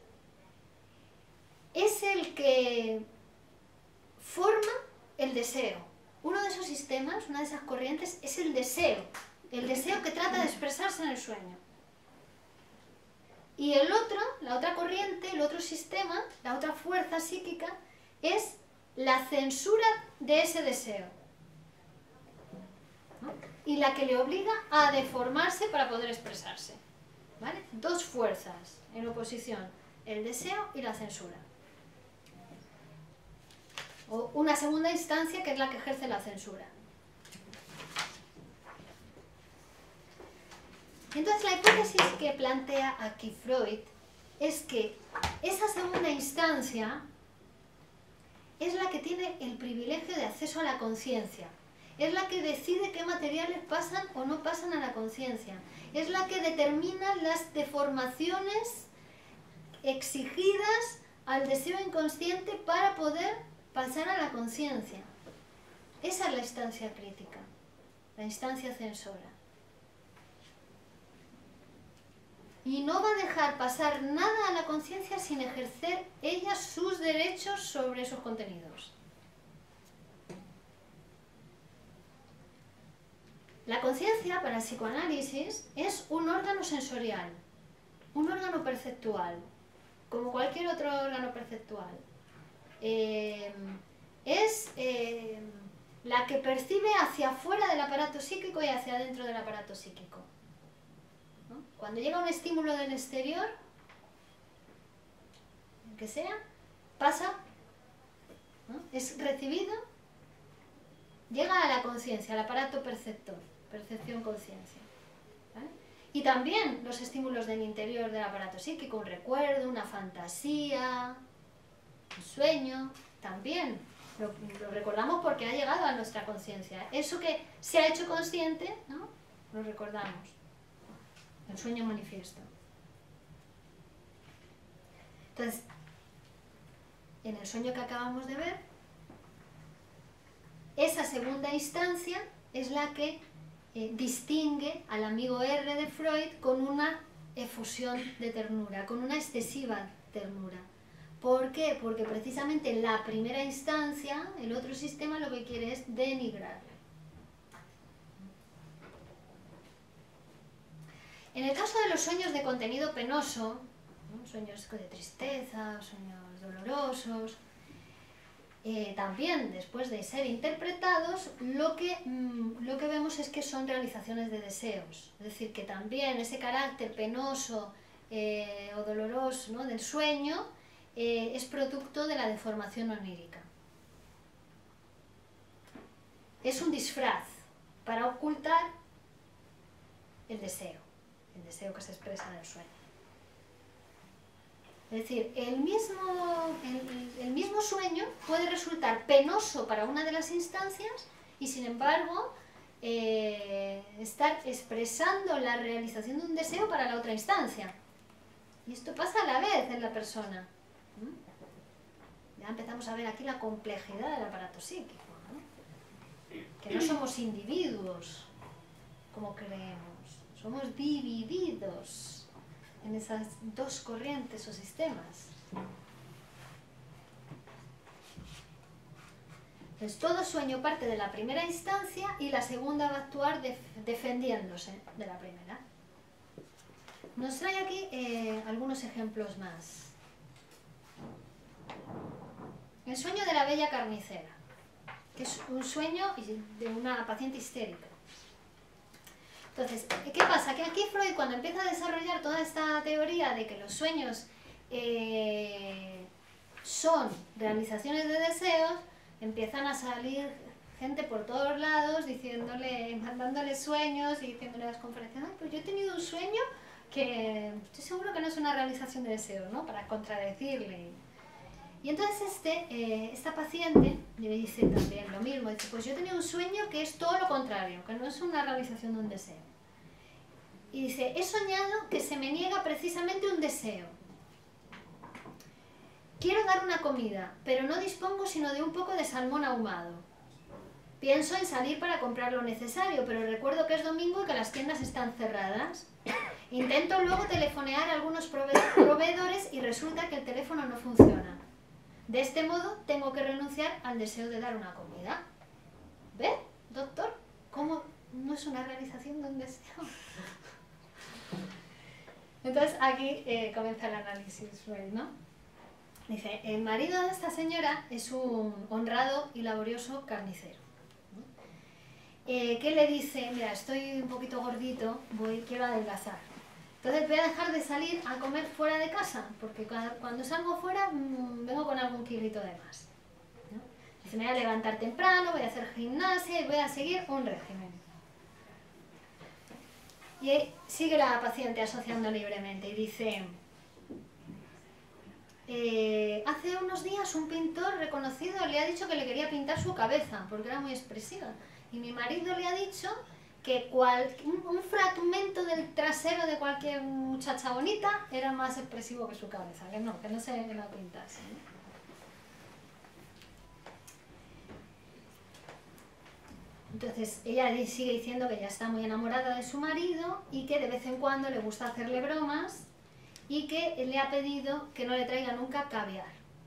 es el que forma el deseo. Uno de esos sistemas, una de esas corrientes, es el deseo. El deseo que trata de expresarse en el sueño. Y el otro, la otra corriente, el otro sistema, la otra fuerza psíquica, es la censura de ese deseo, ¿no?, y la que le obliga a deformarse para poder expresarse, ¿vale? Dos fuerzas en oposición, el deseo y la censura. O una segunda instancia que es la que ejerce la censura. Entonces la hipótesis que plantea aquí Freud es que esa segunda instancia es la que tiene el privilegio de acceso a la conciencia. Es la que decide qué materiales pasan o no pasan a la conciencia. Es la que determina las deformaciones exigidas al deseo inconsciente para poder pasar a la conciencia. Esa es la instancia crítica, la instancia censora. Y no va a dejar pasar nada a la conciencia sin ejercer ella sus derechos sobre esos contenidos. La conciencia, para el psicoanálisis, es un órgano sensorial, un órgano perceptual, como cualquier otro órgano perceptual. Eh, es eh, la que percibe hacia afuera del aparato psíquico y hacia adentro del aparato psíquico, ¿no? Cuando llega un estímulo del exterior, el que sea, pasa, ¿no?, es recibido, llega a la conciencia, al aparato perceptor, percepción-conciencia, ¿vale? Y también los estímulos del interior del aparato psíquico, un recuerdo, una fantasía, un sueño, también lo, lo recordamos porque ha llegado a nuestra conciencia. Eso que se ha hecho consciente, ¿no?, lo recordamos. El sueño manifiesto. Entonces, en el sueño que acabamos de ver, esa segunda instancia es la que eh, distingue al amigo R de Freud con una efusión de ternura, con una excesiva ternura. ¿Por qué? Porque precisamente en la primera instancia, el otro sistema lo que quiere es denigrarle. En el caso de los sueños de contenido penoso, ¿no?, sueños de tristeza, sueños dolorosos, Eh, también después de ser interpretados, lo que, mmm, lo que vemos es que son realizaciones de deseos. Es decir, que también ese carácter penoso eh, o doloroso, ¿no?, del sueño eh, es producto de la deformación onírica. Es un disfraz para ocultar el deseo, el deseo que se expresa en el sueño. Es decir, el mismo, el, el mismo sueño puede resultar penoso para una de las instancias y, sin embargo, eh, estar expresando la realización de un deseo para la otra instancia. Y esto pasa a la vez en la persona. ¿Mm? Ya empezamos a ver aquí la complejidad del aparato psíquico, ¿no? Que no somos individuos, como creemos, somos divididos en esas dos corrientes o sistemas. Entonces, todo sueño parte de la primera instancia y la segunda va a actuar def defendiéndose de la primera. Nos trae aquí eh, algunos ejemplos más. El sueño de la bella carnicera, que es un sueño de una paciente histérica. Entonces, ¿qué pasa? Que aquí Freud, cuando empieza a desarrollar toda esta teoría de que los sueños eh, son realizaciones de deseos, empiezan a salir gente por todos lados diciéndole, mandándole sueños y diciéndole a las conferencias, ay, pues yo he tenido un sueño que estoy seguro que no es una realización de deseos, ¿no? Para contradecirle. Y entonces este, eh, esta paciente le dice también lo mismo, dice, pues yo he tenido un sueño que es todo lo contrario, que no es una realización de un deseo. Y dice, he soñado que se me niega precisamente un deseo. Quiero dar una comida, pero no dispongo sino de un poco de salmón ahumado. Pienso en salir para comprar lo necesario, pero recuerdo que es domingo y que las tiendas están cerradas. Intento luego telefonear a algunos proveedores y resulta que el teléfono no funciona. De este modo, tengo que renunciar al deseo de dar una comida. ¿Ve, doctor? ¿Cómo no es una realización de un deseo? Entonces, aquí eh, comienza el análisis, ¿no? Dice, el marido de esta señora es un honrado y laborioso carnicero. ¿No? Eh, ¿Qué le dice? Mira, estoy un poquito gordito, voy, quiero adelgazar. Entonces voy a dejar de salir a comer fuera de casa, porque cuando salgo fuera mmm, vengo con algún kilito de más. ¿No? Dice, me voy a levantar temprano, voy a hacer gimnasia y voy a seguir un régimen. Y sigue la paciente asociando libremente y dice, eh, hace unos días un pintor reconocido le ha dicho que le quería pintar su cabeza, porque era muy expresiva. Y mi marido le ha dicho que cual, un, un fragmento del trasero de cualquier muchacha bonita era más expresivo que su cabeza, que no, que no se la pintase, ¿no? Entonces ella sigue diciendo que ya está muy enamorada de su marido y que de vez en cuando le gusta hacerle bromas y que le ha pedido que no le traiga nunca caviar.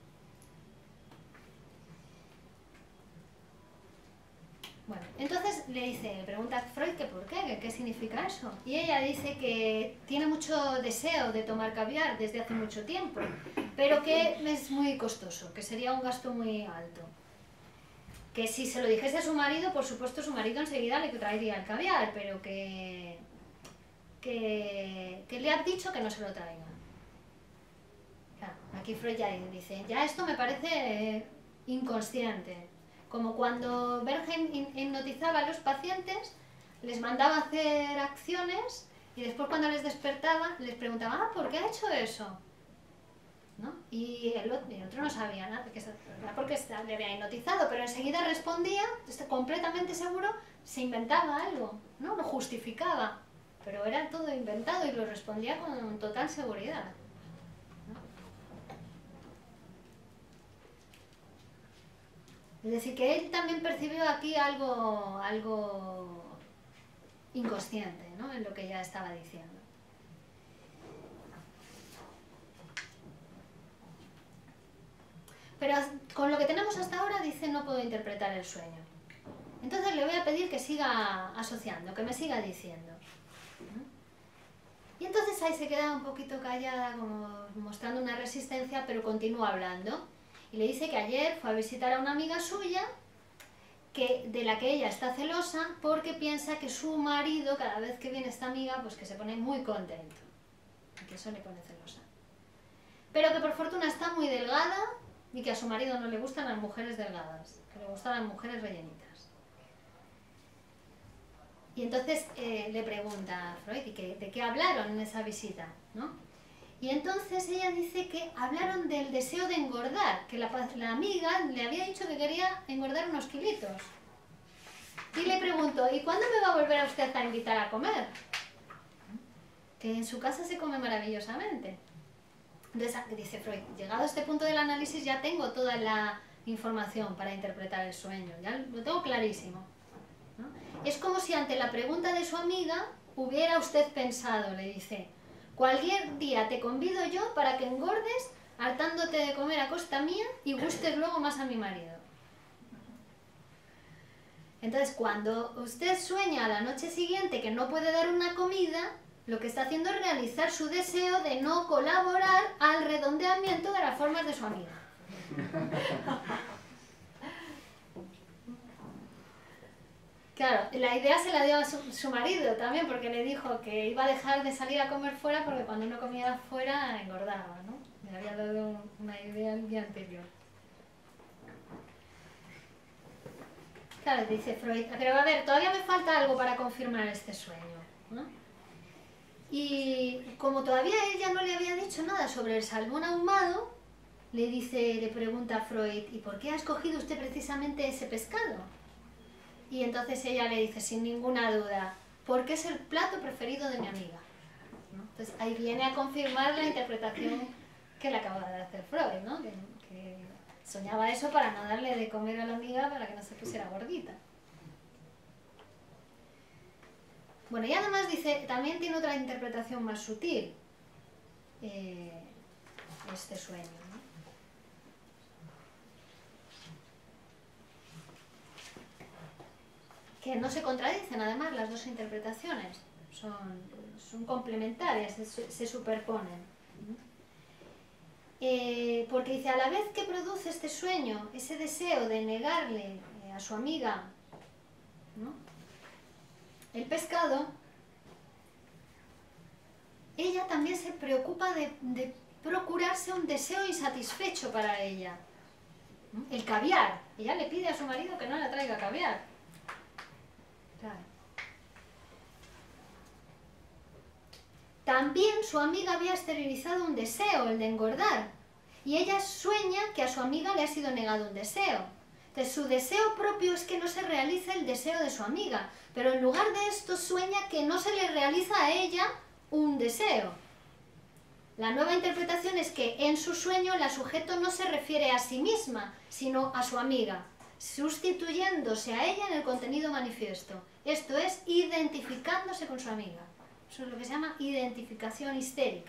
Bueno, entonces le dice, le pregunta a Freud que por qué, que qué significa eso. Y ella dice que tiene mucho deseo de tomar caviar desde hace mucho tiempo, pero que es muy costoso, que sería un gasto muy alto. Que si se lo dijese a su marido, por supuesto su marido enseguida le traería el caviar, pero que, que, que le ha dicho que no se lo traiga. Claro, aquí Freud ya dice, ya esto me parece inconsciente. Como cuando Bergen hipnotizaba a los pacientes, les mandaba a hacer acciones y después cuando les despertaba les preguntaba, ah, ¿por qué ha hecho eso? ¿No? Y el otro, el otro no sabía nada, que era porque le había hipnotizado, pero enseguida respondía, completamente seguro, se inventaba algo, ¿no? Lo justificaba, pero era todo inventado y lo respondía con total seguridad. Es decir, que él también percibió aquí algo, algo inconsciente, ¿no? En lo que ya estaba diciendo. Pero con lo que tenemos hasta ahora, dice, no puedo interpretar el sueño. Entonces le voy a pedir que siga asociando, que me siga diciendo. Y entonces ahí se queda un poquito callada, como mostrando una resistencia, pero continúa hablando. Y le dice que ayer fue a visitar a una amiga suya, que, de la que ella está celosa, porque piensa que su marido, cada vez que viene esta amiga, pues que se pone muy contento. Y que eso le pone celosa. Pero que por fortuna está muy delgada. delgada y que a su marido no le gustan las mujeres delgadas, que le gustan las mujeres rellenitas. Y entonces eh, le pregunta a Freud, ¿y qué, de qué hablaron en esa visita? ¿No? Y entonces ella dice que hablaron del deseo de engordar, que la, la amiga le había dicho que quería engordar unos kilitos. Y le pregunto, ¿y cuándo me va a volver a usted a invitar a comer? Que en su casa se come maravillosamente. Entonces, dice Freud, llegado a este punto del análisis ya tengo toda la información para interpretar el sueño, ya lo tengo clarísimo, ¿no? Es como si ante la pregunta de su amiga hubiera usted pensado, le dice, cualquier día te convido yo para que engordes hartándote de comer a costa mía y gustes luego más a mi marido. Entonces, cuando usted sueña a la noche siguiente que no puede dar una comida, lo que está haciendo es realizar su deseo de no colaborar al redondeamiento de las formas de su amiga. Claro, la idea se la dio a su, su marido también, porque le dijo que iba a dejar de salir a comer fuera porque cuando uno comía fuera engordaba, ¿no? Le había dado una idea el día anterior. Claro, dice Freud, pero a ver, todavía me falta algo para confirmar este sueño, ¿no? Y como todavía ella no le había dicho nada sobre el salmón ahumado, le dice, le pregunta a Freud, ¿y por qué ha escogido usted precisamente ese pescado? Y entonces ella le dice, sin ninguna duda, porque es el plato preferido de mi amiga, ¿no? Entonces ahí viene a confirmar la interpretación que le acaba de hacer Freud, ¿no? Que, que soñaba eso para no darle de comer a la amiga para que no se pusiera gordita. Bueno, y además dice, también tiene otra interpretación más sutil, eh, este sueño, ¿no? Que no se contradicen además las dos interpretaciones, son, son complementarias, se, se superponen, ¿no? Eh, porque dice, a la vez que produce este sueño, ese deseo de negarle eh, a su amiga, ¿no?, el pescado, ella también se preocupa de, de procurarse un deseo insatisfecho para ella, ¿no?, el caviar. Ella le pide a su marido que no le traiga caviar. Claro. También su amiga había exteriorizado un deseo, el de engordar, y ella sueña que a su amiga le ha sido negado un deseo. Entonces su deseo propio es que no se realice el deseo de su amiga, pero en lugar de esto sueña que no se le realiza a ella un deseo. La nueva interpretación es que en su sueño la sujeto no se refiere a sí misma, sino a su amiga, sustituyéndose a ella en el contenido manifiesto. Esto es, identificándose con su amiga. Eso es lo que se llama identificación histérica.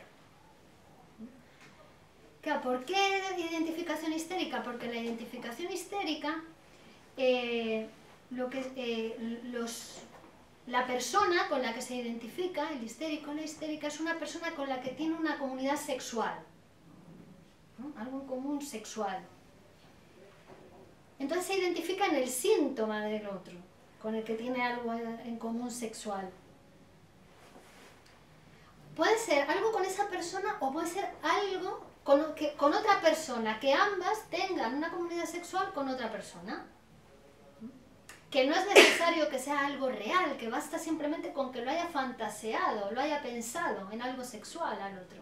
Claro, ¿por qué identificación histérica? Porque la identificación histérica, eh, lo que, eh, los, la persona con la que se identifica, el histérico, la histérica, es una persona con la que tiene una comunidad sexual, ¿no?, algo en común sexual. Entonces se identifica en el síntoma del otro, con el que tiene algo en común sexual. Puede ser algo con esa persona o puede ser algo con, que, con otra persona, que ambas tengan una comunidad sexual con otra persona. Que no es necesario que sea algo real, que basta simplemente con que lo haya fantaseado, lo haya pensado en algo sexual al otro.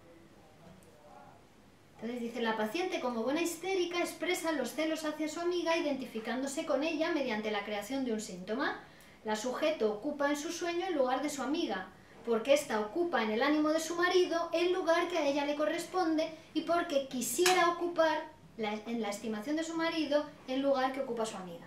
Entonces dice, la paciente como buena histérica expresa los celos hacia su amiga identificándose con ella mediante la creación de un síntoma. La sujeto ocupa en su sueño el lugar de su amiga, porque ésta ocupa en el ánimo de su marido el lugar que a ella le corresponde y porque quisiera ocupar, la, en la estimación de su marido, el lugar que ocupa su amiga.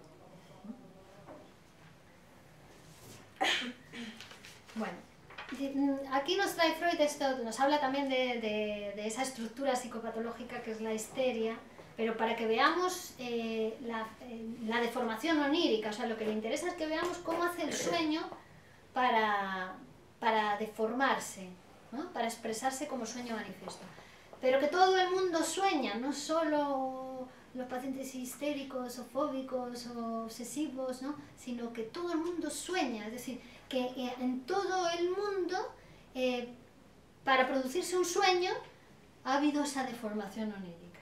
Bueno, aquí nos trae Freud esto, nos habla también de, de, de esa estructura psicopatológica que es la histeria, pero para que veamos eh, la, eh, la deformación onírica, o sea, lo que le interesa es que veamos cómo hace el sueño para, para deformarse, ¿no?, para expresarse como sueño manifiesto. Pero que todo el mundo sueña, no solo los pacientes histéricos o fóbicos o obsesivos, ¿no?, sino que todo el mundo sueña, es decir, que eh, en todo el mundo, eh, para producirse un sueño, ha habido esa deformación onírica.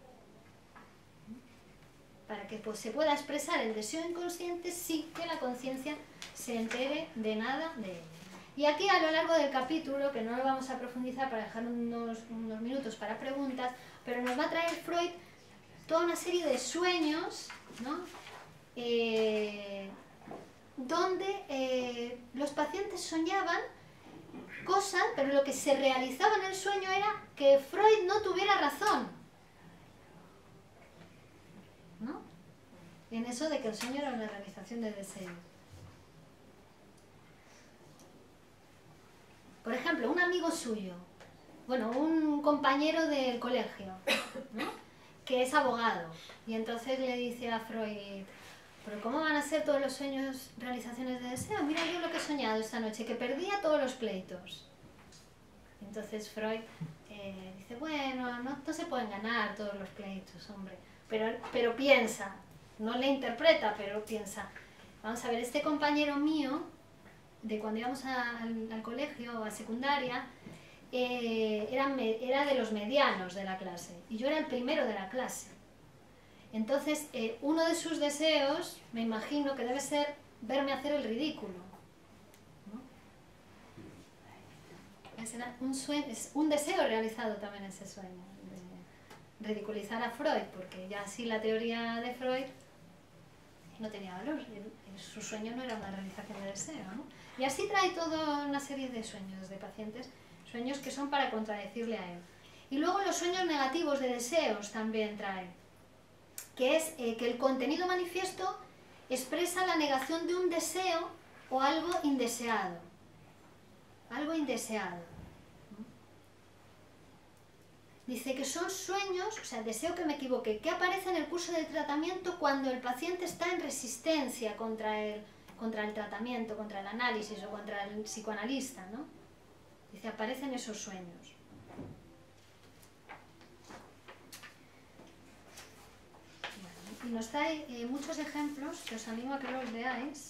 Para que pues, se pueda expresar el deseo inconsciente sin que la conciencia se entere de nada de él. Y aquí a lo largo del capítulo, que no lo vamos a profundizar para dejar unos, unos minutos para preguntas, pero nos va a traer Freud toda una serie de sueños, ¿no? eh, donde eh, los pacientes soñaban cosas, pero lo que se realizaba en el sueño era que Freud no tuviera razón, ¿no? En eso de que el sueño era una realización de deseos. Por ejemplo, un amigo suyo, bueno, un compañero del colegio, ¿no? Que es abogado, y entonces le dice a Freud, pero ¿cómo van a ser todos los sueños realizaciones de deseo? Mira yo lo que he soñado esta noche, que perdía todos los pleitos. Entonces Freud eh, dice, bueno, no, no se pueden ganar todos los pleitos, hombre, pero, pero piensa, no le interpreta, pero piensa, vamos a ver, este compañero mío, de cuando íbamos a, al, al colegio o a secundaria, eh, era, me, era de los medianos de la clase, y yo era el primero de la clase. Entonces, eh, uno de sus deseos, me imagino que debe ser verme hacer el ridículo, ¿no? Es un, sueño, es un deseo realizado también ese sueño, de ridiculizar a Freud, porque ya así la teoría de Freud no tenía valor, su sueño no era una realización de deseo, ¿no? Y así trae toda una serie de sueños de pacientes, sueños que son para contradecirle a él. Y luego los sueños negativos de deseos también trae, que es eh, que el contenido manifiesto expresa la negación de un deseo o algo indeseado. Algo indeseado. Dice que son sueños, o sea, deseo que me equivoque, que aparece en el curso del tratamiento cuando el paciente está en resistencia contra el, contra el tratamiento, contra el análisis o contra el psicoanalista, ¿no? Dice, aparecen esos sueños. Y nos trae eh, muchos ejemplos que os animo a que los veáis,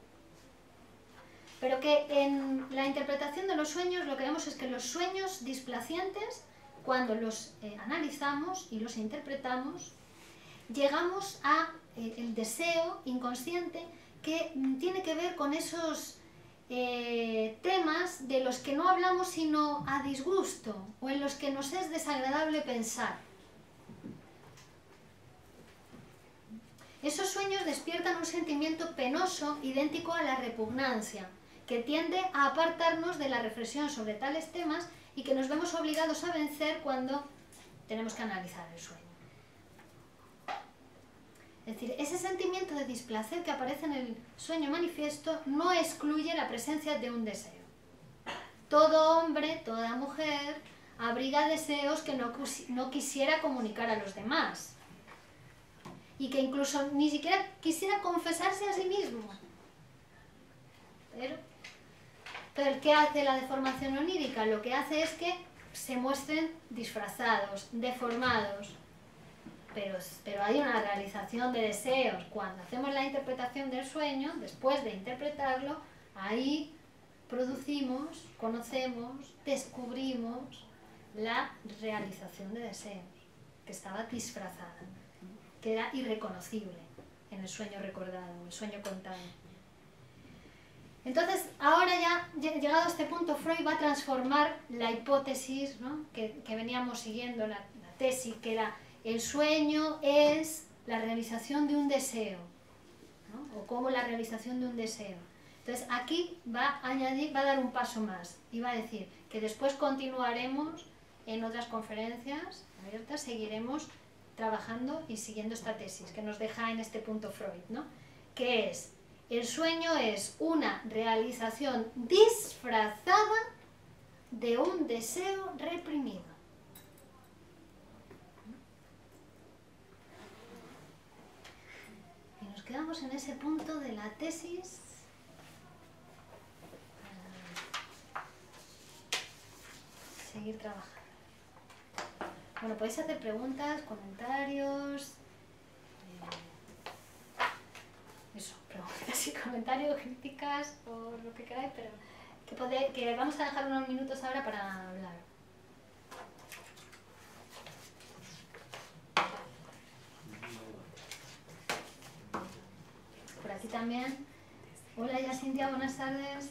pero que en la interpretación de los sueños lo que vemos es que los sueños displacientes, cuando los eh, analizamos y los interpretamos, llegamos a eh, el deseo inconsciente que mm, tiene que ver con esos eh, temas de los que no hablamos sino a disgusto, o en los que nos es desagradable pensar. Esos sueños despiertan un sentimiento penoso idéntico a la repugnancia, que tiende a apartarnos de la reflexión sobre tales temas y que nos vemos obligados a vencer cuando tenemos que analizar el sueño. Es decir, ese sentimiento de displacer que aparece en el sueño manifiesto no excluye la presencia de un deseo. Todo hombre, toda mujer, abriga deseos que no, no quisiera comunicar a los demás. Y que incluso ni siquiera quisiera confesarse a sí mismo. Pero, pero ¿qué hace la deformación onírica? Lo que hace es que se muestren disfrazados, deformados. Pero, pero hay una realización de deseos. Cuando hacemos la interpretación del sueño, después de interpretarlo, ahí producimos, conocemos, descubrimos la realización de deseos, que estaba disfrazada, que era irreconocible en el sueño recordado, el sueño contado. Entonces, ahora ya, llegado a este punto, Freud va a transformar la hipótesis, ¿no?, que, que veníamos siguiendo, la, la tesis, que era el sueño es la realización de un deseo, ¿no?, o como la realización de un deseo. Entonces, aquí va a añadir, va a dar un paso más y va a decir que después continuaremos en otras conferencias abiertas, seguiremos trabajando y siguiendo esta tesis que nos deja en este punto Freud, ¿no?, que es: el sueño es una realización disfrazada de un deseo reprimido. Y nos quedamos en ese punto de la tesis. Para seguir trabajando. Bueno, podéis hacer preguntas, comentarios, eh, eso, preguntas y comentarios, críticas o lo que queráis, pero que, podéis, que vamos a dejar unos minutos ahora para hablar. también. Hola, ya Cintia, buenas tardes.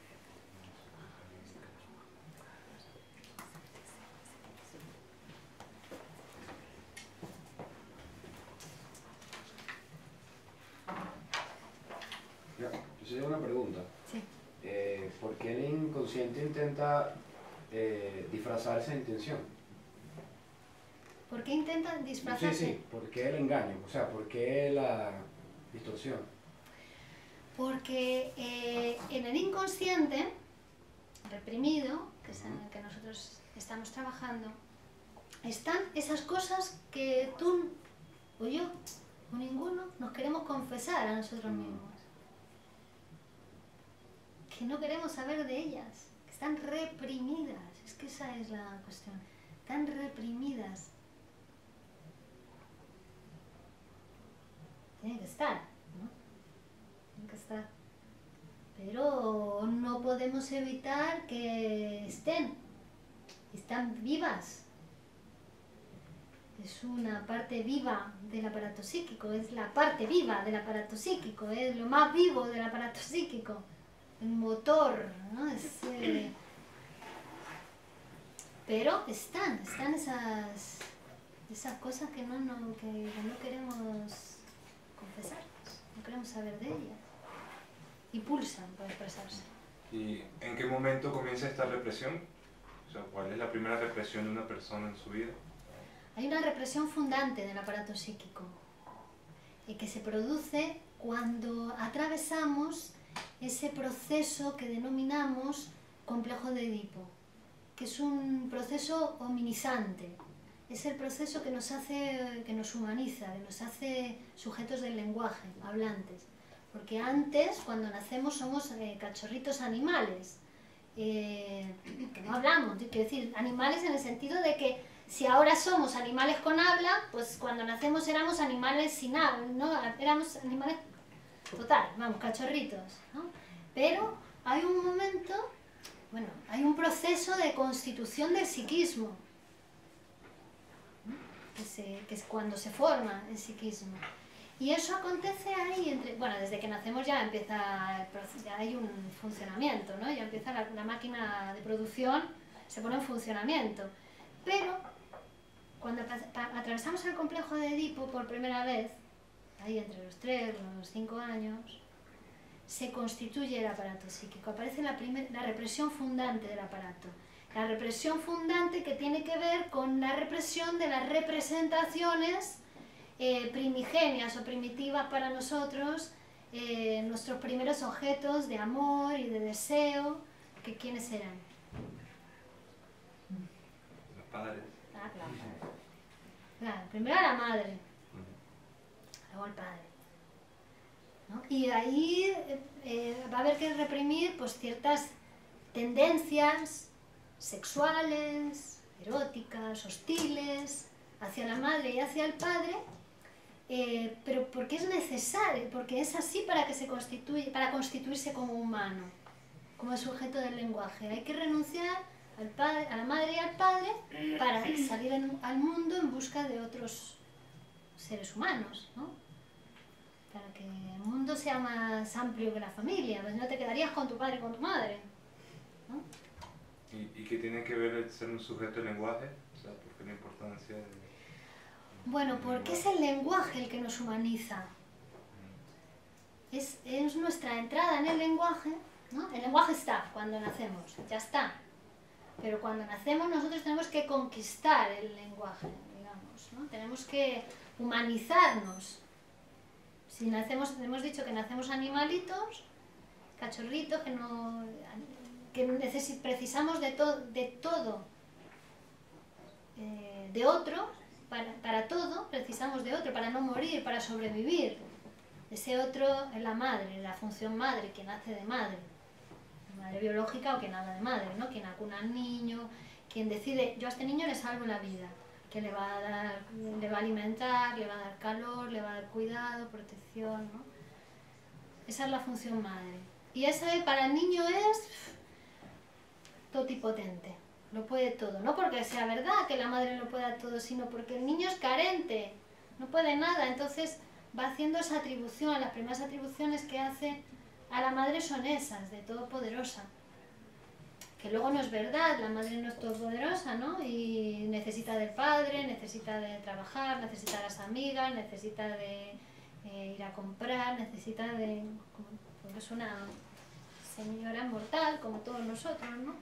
Yo tengo una pregunta. Sí. Eh, ¿por qué el inconsciente intenta eh, disfrazar esa intención? ¿Por qué intentan disfrazarse? Sí, sí, ¿por qué el engaño? O sea, ¿por qué la distorsión? Porque eh, en el inconsciente reprimido, que es en el que nosotros estamos trabajando, están esas cosas que tú o yo o ninguno nos queremos confesar a nosotros mismos. Que no queremos saber de ellas, que están reprimidas. Es que esa es la cuestión. Están reprimidas. Tienen que estar, ¿no? Tienen que estar. Pero no podemos evitar que estén. Están vivas. Es una parte viva del aparato psíquico, es la parte viva del aparato psíquico, es lo más vivo del aparato psíquico. El motor, ¿no? Es, eh, pero están, están esas, esas cosas que no, no, que, que no queremos confesar, no queremos saber de ellas. Y pulsan por expresarse. ¿Y en qué momento comienza esta represión? O sea, ¿cuál es la primera represión de una persona en su vida? Hay una represión fundante del aparato psíquico, eh, que se produce cuando atravesamos ese proceso que denominamos complejo de Edipo, que es un proceso hominizante. Es el proceso que nos hace, que nos humaniza, que nos hace sujetos del lenguaje, hablantes. Porque antes, cuando nacemos, somos eh, cachorritos animales, eh, que no hablamos, quiero decir, animales en el sentido de que si ahora somos animales con habla, pues cuando nacemos éramos animales sin habla, ¿no? Éramos animales total, vamos, cachorritos, ¿no? Pero hay un momento, bueno, hay un proceso de constitución del psiquismo, ¿no? que, se, que es cuando se forma el psiquismo. Y eso acontece ahí, entre, bueno, desde que nacemos ya empieza, el proceso, ya hay un funcionamiento, ¿no? Ya empieza la, la máquina de producción, se pone en funcionamiento. Pero cuando atravesamos el complejo de Edipo por primera vez, ahí entre los tres, los cinco años, se constituye el aparato psíquico, aparece la, primer, la represión fundante del aparato. La represión fundante que tiene que ver con la represión de las representaciones eh, primigenias o primitivas para nosotros, eh, nuestros primeros objetos de amor y de deseo, que ¿quiénes eran? Los padres. Ah, claro. Claro, primero la madre, luego el padre, ¿no? Y ahí eh, va a haber que reprimir pues, ciertas tendencias sexuales, eróticas, hostiles, hacia la madre y hacia el padre, eh, pero porque es necesario, porque es así para que se constituye, para constituirse como humano, como sujeto del lenguaje. Hay que renunciar al padre, a la madre y al padre para salir en, al mundo en busca de otros seres humanos, ¿no? Para que el mundo sea más amplio que la familia, pues no te quedarías con tu padre y con tu madre, ¿no? ¿Y, y qué tiene que ver el ser un sujeto de lenguaje? O sea, ¿por qué la importancia de...? Bueno, porque es el lenguaje el que nos humaniza. Es, es nuestra entrada en el lenguaje, ¿no? El lenguaje está cuando nacemos, ya está. Pero cuando nacemos nosotros tenemos que conquistar el lenguaje, digamos, ¿no? Tenemos que humanizarnos. Si nacemos, hemos dicho que nacemos animalitos, cachorritos, que no, que necesi- precisamos de, to, de todo, eh, de otro, para, para todo precisamos de otro, para no morir, para sobrevivir. Ese otro es la madre, la función madre, que nace de madre. Madre biológica o quien habla de madre, ¿no? Quien acuna al niño, quien decide, yo a este niño le salvo la vida, que le va a dar, le va a alimentar, le va a dar calor, le va a dar cuidado, protección, ¿no? Esa es la función madre. Y esa para el niño es totipotente, lo puede todo, no porque sea verdad que la madre lo pueda todo, sino porque el niño es carente, no puede nada, entonces va haciendo esa atribución, las primeras atribuciones que hace a la madre son esas, de todopoderosa. Que luego no es verdad, la madre no es todopoderosa, ¿no? Y necesita del padre, necesita de trabajar, necesita de las amigas, necesita de eh, ir a comprar, necesita de... porque es una señora mortal, como todos nosotros, ¿no?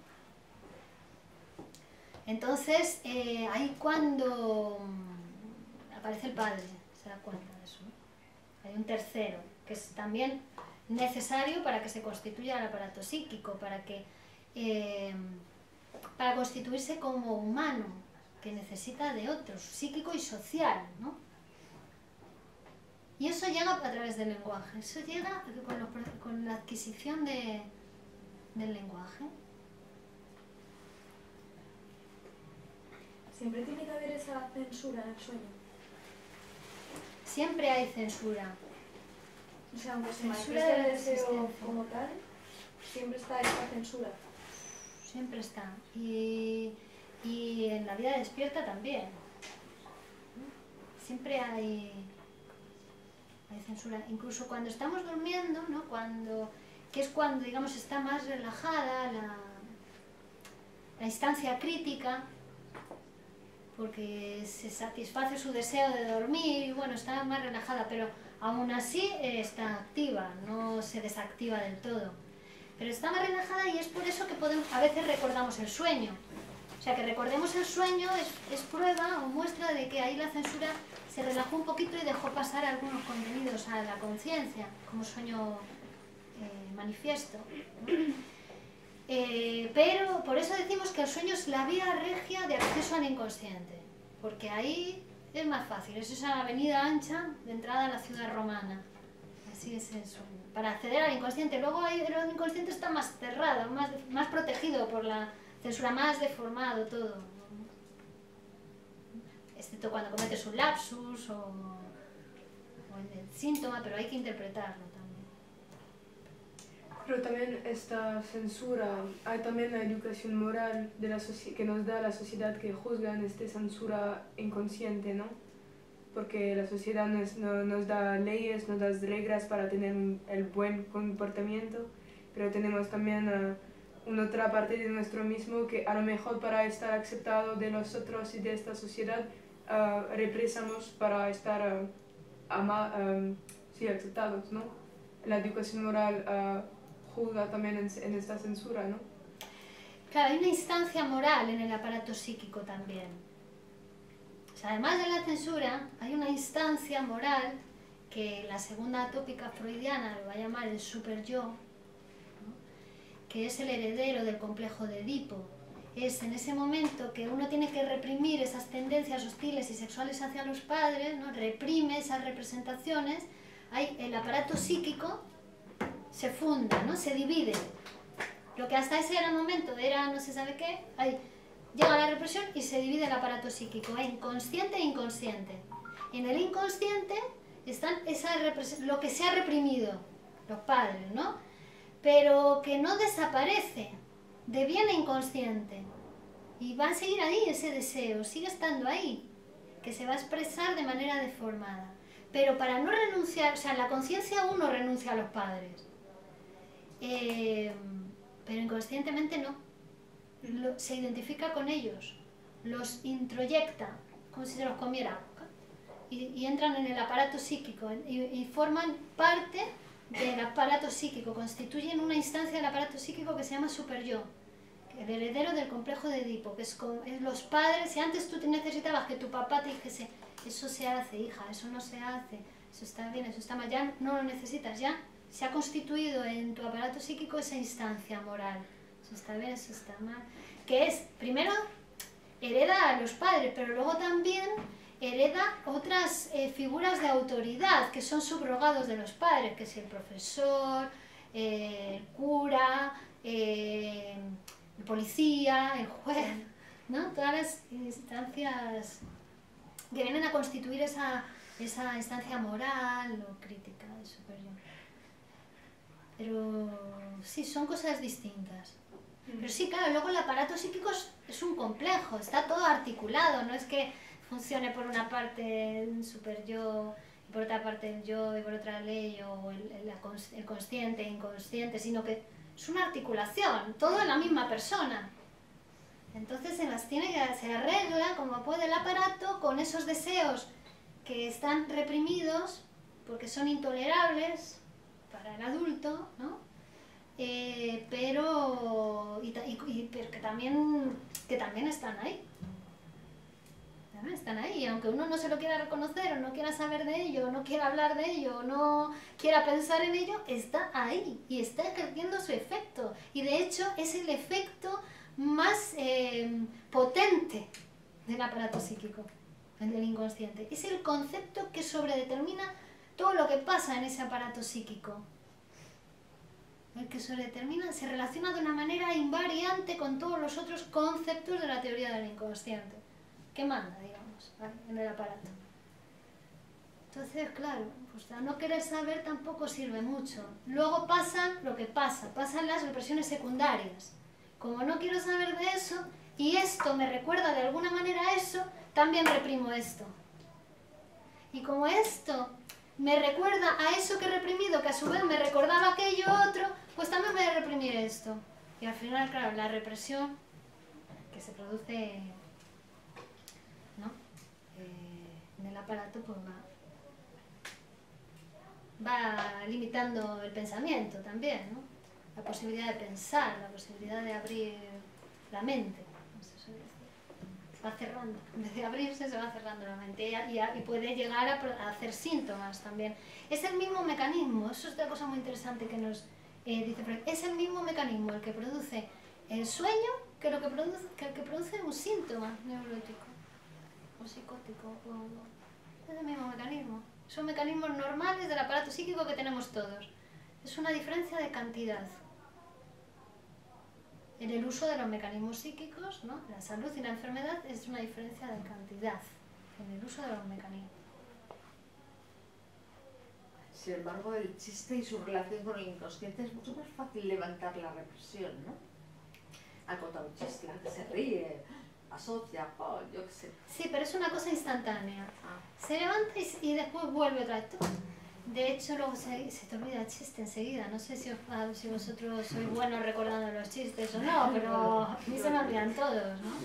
Entonces, eh, ahí cuando aparece el padre, se da cuenta de eso, ¿no? Hay un tercero, que es también necesario para que se constituya el aparato psíquico, para que eh, para constituirse como humano, que necesita de otros, psíquico y social, ¿no? Y eso llega a través del lenguaje, eso llega con, los, con la adquisición de, del lenguaje. ¿Siempre tiene que haber esa censura en el sueño? Siempre hay censura. O sea, aunque se Censura manifieste de la el deseo existencia. como tal, siempre está esa censura. Siempre está. Y, y en la vida despierta también. Siempre hay, hay censura. Incluso cuando estamos durmiendo, ¿no? Cuando, que es cuando, digamos, está más relajada la, la instancia crítica, porque se satisface su deseo de dormir y bueno, está más relajada, pero aún así eh, está activa, no se desactiva del todo. Pero está más relajada y es por eso que podemos, a veces recordamos el sueño. O sea, que recordemos el sueño es, es prueba o muestra de que ahí la censura se relajó un poquito y dejó pasar algunos contenidos a la conciencia, como sueño eh, manifiesto, ¿no? Eh, pero por eso decimos que el sueño es la vía regia de acceso al inconsciente, porque ahí es más fácil, es esa avenida ancha de entrada a la ciudad romana. Así es el sueño. Para acceder al inconsciente, luego ahí el inconsciente está más cerrado, más, más protegido por la censura, más deformado todo, ¿no? Excepto cuando cometes un lapsus o, o el síntoma, pero hay que interpretarlo también. Pero también esta censura, hay también la educación moral de la que nos da la sociedad que juzga en esta censura inconsciente, ¿no? Porque la sociedad nos, no, nos da leyes, nos da reglas para tener un, el buen comportamiento, pero tenemos también uh, una otra parte de nuestro mismo que a lo mejor para estar aceptado de nosotros y de esta sociedad uh, represamos para estar uh, ama, um, sí, aceptados, ¿no? La educación moral uh, juzga también en, en esta censura, ¿no? Claro, hay una instancia moral en el aparato psíquico también. O sea, además de la censura, hay una instancia moral que la segunda tópica freudiana lo va a llamar el superyo, ¿no? Que es el heredero del complejo de Edipo. Es en ese momento que uno tiene que reprimir esas tendencias hostiles y sexuales hacia los padres, ¿no? Reprime esas representaciones, hay, el aparato psíquico se funda, ¿no? Se divide. Lo que hasta ese era momento era no se sabe qué, hay... Llega la represión y se divide el aparato psíquico en consciente e inconsciente. En el inconsciente están esa lo que se ha reprimido, los padres, ¿no? Pero que no desaparece, deviene inconsciente. Y va a seguir ahí ese deseo, sigue estando ahí, que se va a expresar de manera deformada. Pero para no renunciar, o sea, en la conciencia uno renuncia a los padres, eh, pero inconscientemente no. Lo, se identifica con ellos, los introyecta, como si se los comiera, y, y entran en el aparato psíquico y, y forman parte del aparato psíquico, constituyen una instancia del aparato psíquico que se llama superyo, el heredero del complejo de Edipo, que es, con, es los padres. Si antes tú necesitabas que tu papá te dijese, eso se hace, hija, eso no se hace, eso está bien, eso está mal, ya no lo necesitas, ya se ha constituido en tu aparato psíquico esa instancia moral. Eso está bien, eso está mal, que es, primero, hereda a los padres, pero luego también hereda otras eh, figuras de autoridad que son subrogados de los padres, que es el profesor, eh, el cura, eh, el policía, el juez, ¿no? Todas las instancias que vienen a constituir esa, esa instancia moral o crítica de superior. Pero sí, son cosas distintas. Pero sí, claro, luego el aparato psíquico es, es un complejo, está todo articulado, no es que funcione por una parte un superyo y por otra parte el yo, y por otra el ello, o el, el, el consciente e inconsciente, sino que es una articulación, todo en la misma persona. Entonces se las tiene que, se arregla como puede el aparato con esos deseos que están reprimidos porque son intolerables para el adulto, ¿no? Eh, pero, y, y, y, pero que, también, que también están ahí. También están ahí, y aunque uno no se lo quiera reconocer, o no quiera saber de ello, o no quiera hablar de ello, o no quiera pensar en ello, está ahí y está ejerciendo su efecto. Y de hecho es el efecto más eh, potente del aparato psíquico, el del inconsciente. Es el concepto que sobredetermina todo lo que pasa en ese aparato psíquico. El que sobredetermina, se relaciona de una manera invariante con todos los otros conceptos de la teoría del inconsciente. ¿Qué manda, digamos, ¿vale? En el aparato? Entonces, claro, pues a no querer saber tampoco sirve mucho. Luego pasa lo que pasa, pasan las represiones secundarias. Como no quiero saber de eso, y esto me recuerda de alguna manera a eso, también reprimo esto. Y como esto me recuerda a eso que he reprimido, que a su vez me recordaba aquello otro, pues también voy a reprimir esto. Y al final, claro, la represión que se produce, ¿no? eh, en el aparato, pues va, va limitando el pensamiento también, ¿no? La posibilidad de pensar, la posibilidad de abrir la mente. No sé, eso se va cerrando. En vez de abrirse, se va cerrando la mente y, y, y puede llegar a, a hacer síntomas también. Es el mismo mecanismo, eso es otra cosa muy interesante que nos eh, dice Freud. Es el mismo mecanismo el que produce el sueño que, lo que, produce, que el que produce un síntoma neurótico o psicótico. O, es el mismo mecanismo. Son mecanismos normales del aparato psíquico que tenemos todos. Es una diferencia de cantidad en el uso de los mecanismos psíquicos, ¿no? La salud y la enfermedad es una diferencia de cantidad en el uso de los mecanismos. Sin embargo, el chiste y su relación con el inconsciente es mucho más fácil levantar la represión, ¿no? Ha contado un chiste, la gente se ríe, asocia, oh, yo qué sé. Sí, pero es una cosa instantánea. Ah. Se levanta y, y después vuelve otra vez. De hecho, luego se, se te olvida el chiste enseguida. No sé si, os, si vosotros sois buenos recordando los chistes o no, pero a mí se me olvidan todos, ¿no?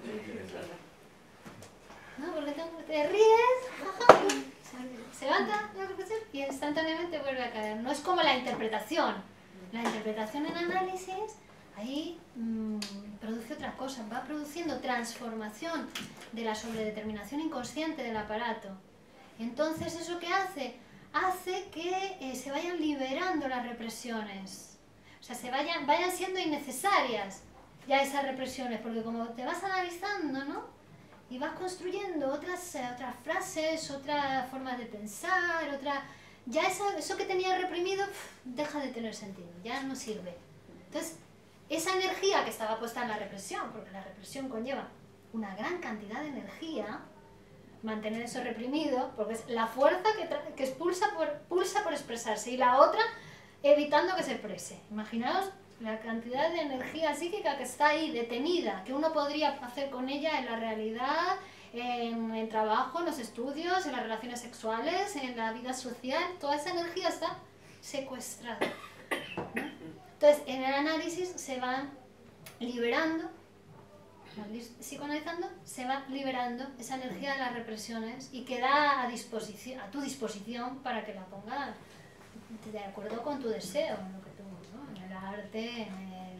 ¿No? Porque te ríes, se levanta la represión y instantáneamente vuelve a caer. No es como la interpretación. La interpretación en análisis, ahí mmm, produce otras cosas. Va produciendo transformación de la sobredeterminación inconsciente del aparato. Entonces, ¿eso qué hace? Hace que eh, se vayan liberando las represiones, o sea, se vayan, vayan siendo innecesarias ya esas represiones, porque como te vas analizando, ¿no? Y vas construyendo otras, eh, otras frases, otras formas de pensar, otra, ya esa, eso que tenías reprimido pff, deja de tener sentido, ya no sirve. Entonces, esa energía que estaba puesta en la represión, porque la represión conlleva una gran cantidad de energía, mantener eso reprimido, porque es la fuerza que, que expulsa por, pulsa por expresarse y la otra evitando que se exprese. Imaginaos la cantidad de energía psíquica que está ahí detenida, que uno podría hacer con ella en la realidad, en el trabajo, en los estudios, en las relaciones sexuales, en la vida social. Toda esa energía está secuestrada, ¿no? Entonces, en el análisis se van liberando, psicoanalizando, se va liberando esa energía de las represiones y queda a, disposición, a tu disposición para que la pongas de acuerdo con tu deseo, en lo que tú, ¿no? En el arte, en el,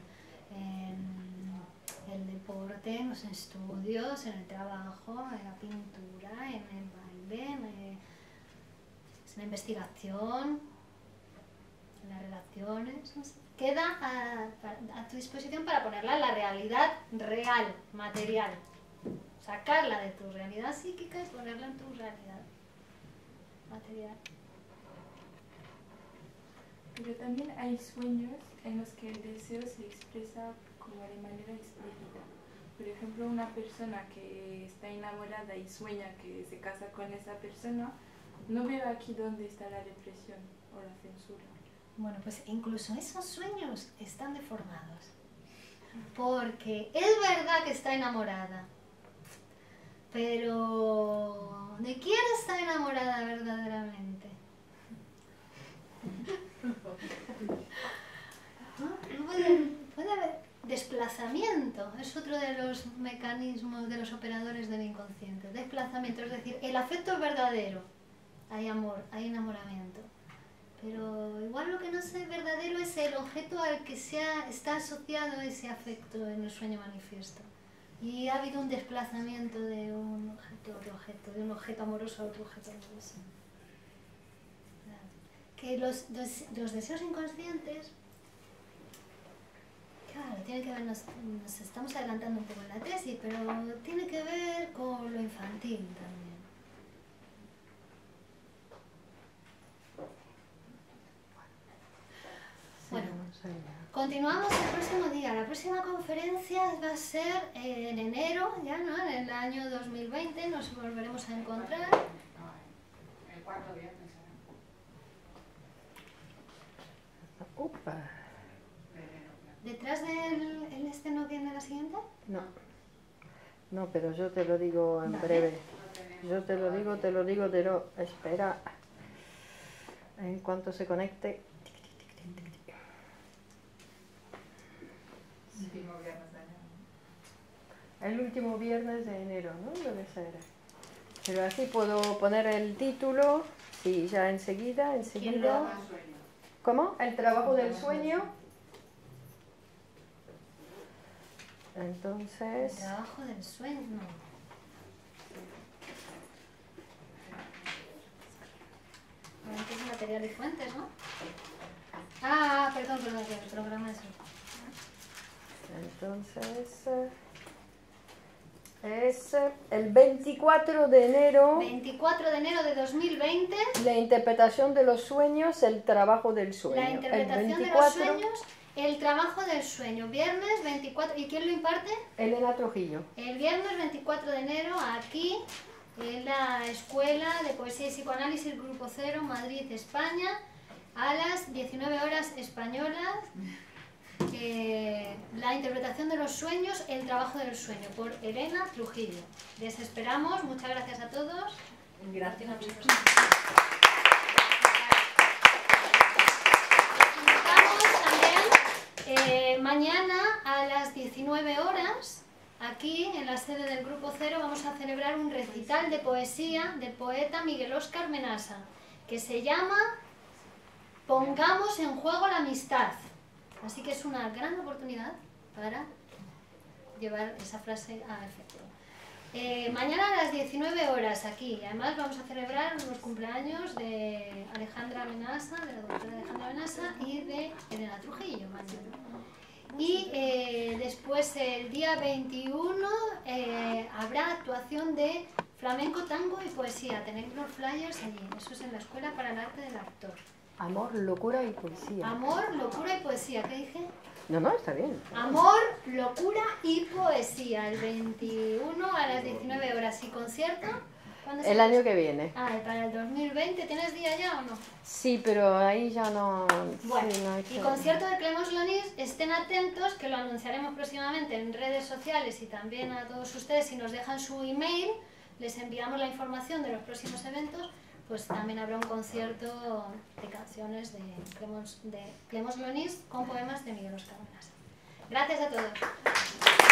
en el deporte, en los estudios, en el trabajo, en la pintura, en el baile, en, el, en la investigación, en las relaciones, no sé. Queda a, a tu disposición para ponerla en la realidad real, material. Sacarla de tu realidad psíquica y ponerla en tu realidad material. Pero también hay sueños en los que el deseo se expresa como de manera explícita. Por ejemplo, una persona que está enamorada y sueña que se casa con esa persona, no veo aquí dónde está la represión o la censura. Bueno, pues incluso esos sueños están deformados, porque es verdad que está enamorada, pero ¿de quién está enamorada verdaderamente? es otro de los mecanismos, de los operadores del inconsciente. Desplazamiento, es decir, el afecto es verdadero. Hay amor, hay enamoramiento. Pero igual lo que no es verdadero es el objeto al que se ha, está asociado ese afecto en el sueño manifiesto. Y ha habido un desplazamiento de un objeto a otro objeto, de un objeto amoroso a otro objeto amoroso. Que los, los, los deseos inconscientes, claro, tiene que ver, nos, nos estamos adelantando un poco en la tesis, pero tiene que ver con lo infantil también. Bueno, continuamos el próximo día. La próxima conferencia va a ser eh, en enero, ya, ¿no? En el año dos mil veinte, nos volveremos a encontrar. El cuarto viernes. Upa. ¿Detrás del el este no viene la siguiente? No. No, pero yo te lo digo en Vale. breve. Yo te lo digo, te lo digo, te lo... Espera. En cuanto se conecte. Último viernes de enero. El último viernes de enero, ¿no? Debe ser. Pero así puedo poner el título. Sí, ya enseguida, enseguida. ¿Cómo? El trabajo del sueño. Entonces... El trabajo del sueño. Antes material y fuentes, ¿no? Ah, perdón, perdón, que el programa es... Entonces... Es el veinticuatro de enero... veinticuatro de enero de dos mil veinte... La interpretación de los sueños, el trabajo del sueño. La interpretación el de veinticuatro, los sueños, el trabajo del sueño. Viernes veinticuatro... ¿Y quién lo imparte? Elena Trujillo. El viernes veinticuatro de enero, aquí, en la Escuela de Poesía y Psicoanálisis, Grupo Cero, Madrid, España, a las diecinueve horas españolas. Eh, la interpretación de los sueños, el trabajo del sueño, por Elena Trujillo. Les esperamos, muchas gracias a todos. Gracias a vosotros. Invitamos también eh, mañana a las diecinueve horas, aquí en la sede del Grupo Cero, vamos a celebrar un recital de poesía del poeta Miguel Óscar Menasa, que se llama Pongamos en juego la amistad. Así que es una gran oportunidad para llevar esa frase a efecto. Eh, mañana a las diecinueve horas aquí, además vamos a celebrar los cumpleaños de Alejandra Menasa, de la doctora Alejandra Menasa y de Elena Trujillo mañana. Y eh, después el día veintiuno eh, habrá actuación de flamenco, tango y poesía. Tenéis los flyers allí, eso es en la Escuela para el Arte del Actor. Amor, locura y poesía. Amor, locura y poesía, ¿qué dije? No, no, está bien. Amor, locura y poesía, el veintiuno a las diecinueve horas. ¿Y concierto? ¿Cuándo se El año que viene. Ah, ¿y para el dos mil veinte tienes día ya o no? Sí, pero ahí ya no... Bueno, sí, no hay y que- concierto de Clemos Lonis, estén atentos, que lo anunciaremos próximamente en redes sociales y también a todos ustedes. Si nos dejan su email, les enviamos la información de los próximos eventos. Pues también habrá un concierto de canciones de Clemos, de Clemos Lonis con poemas de Miguel Óscar Menasa. Gracias a todos.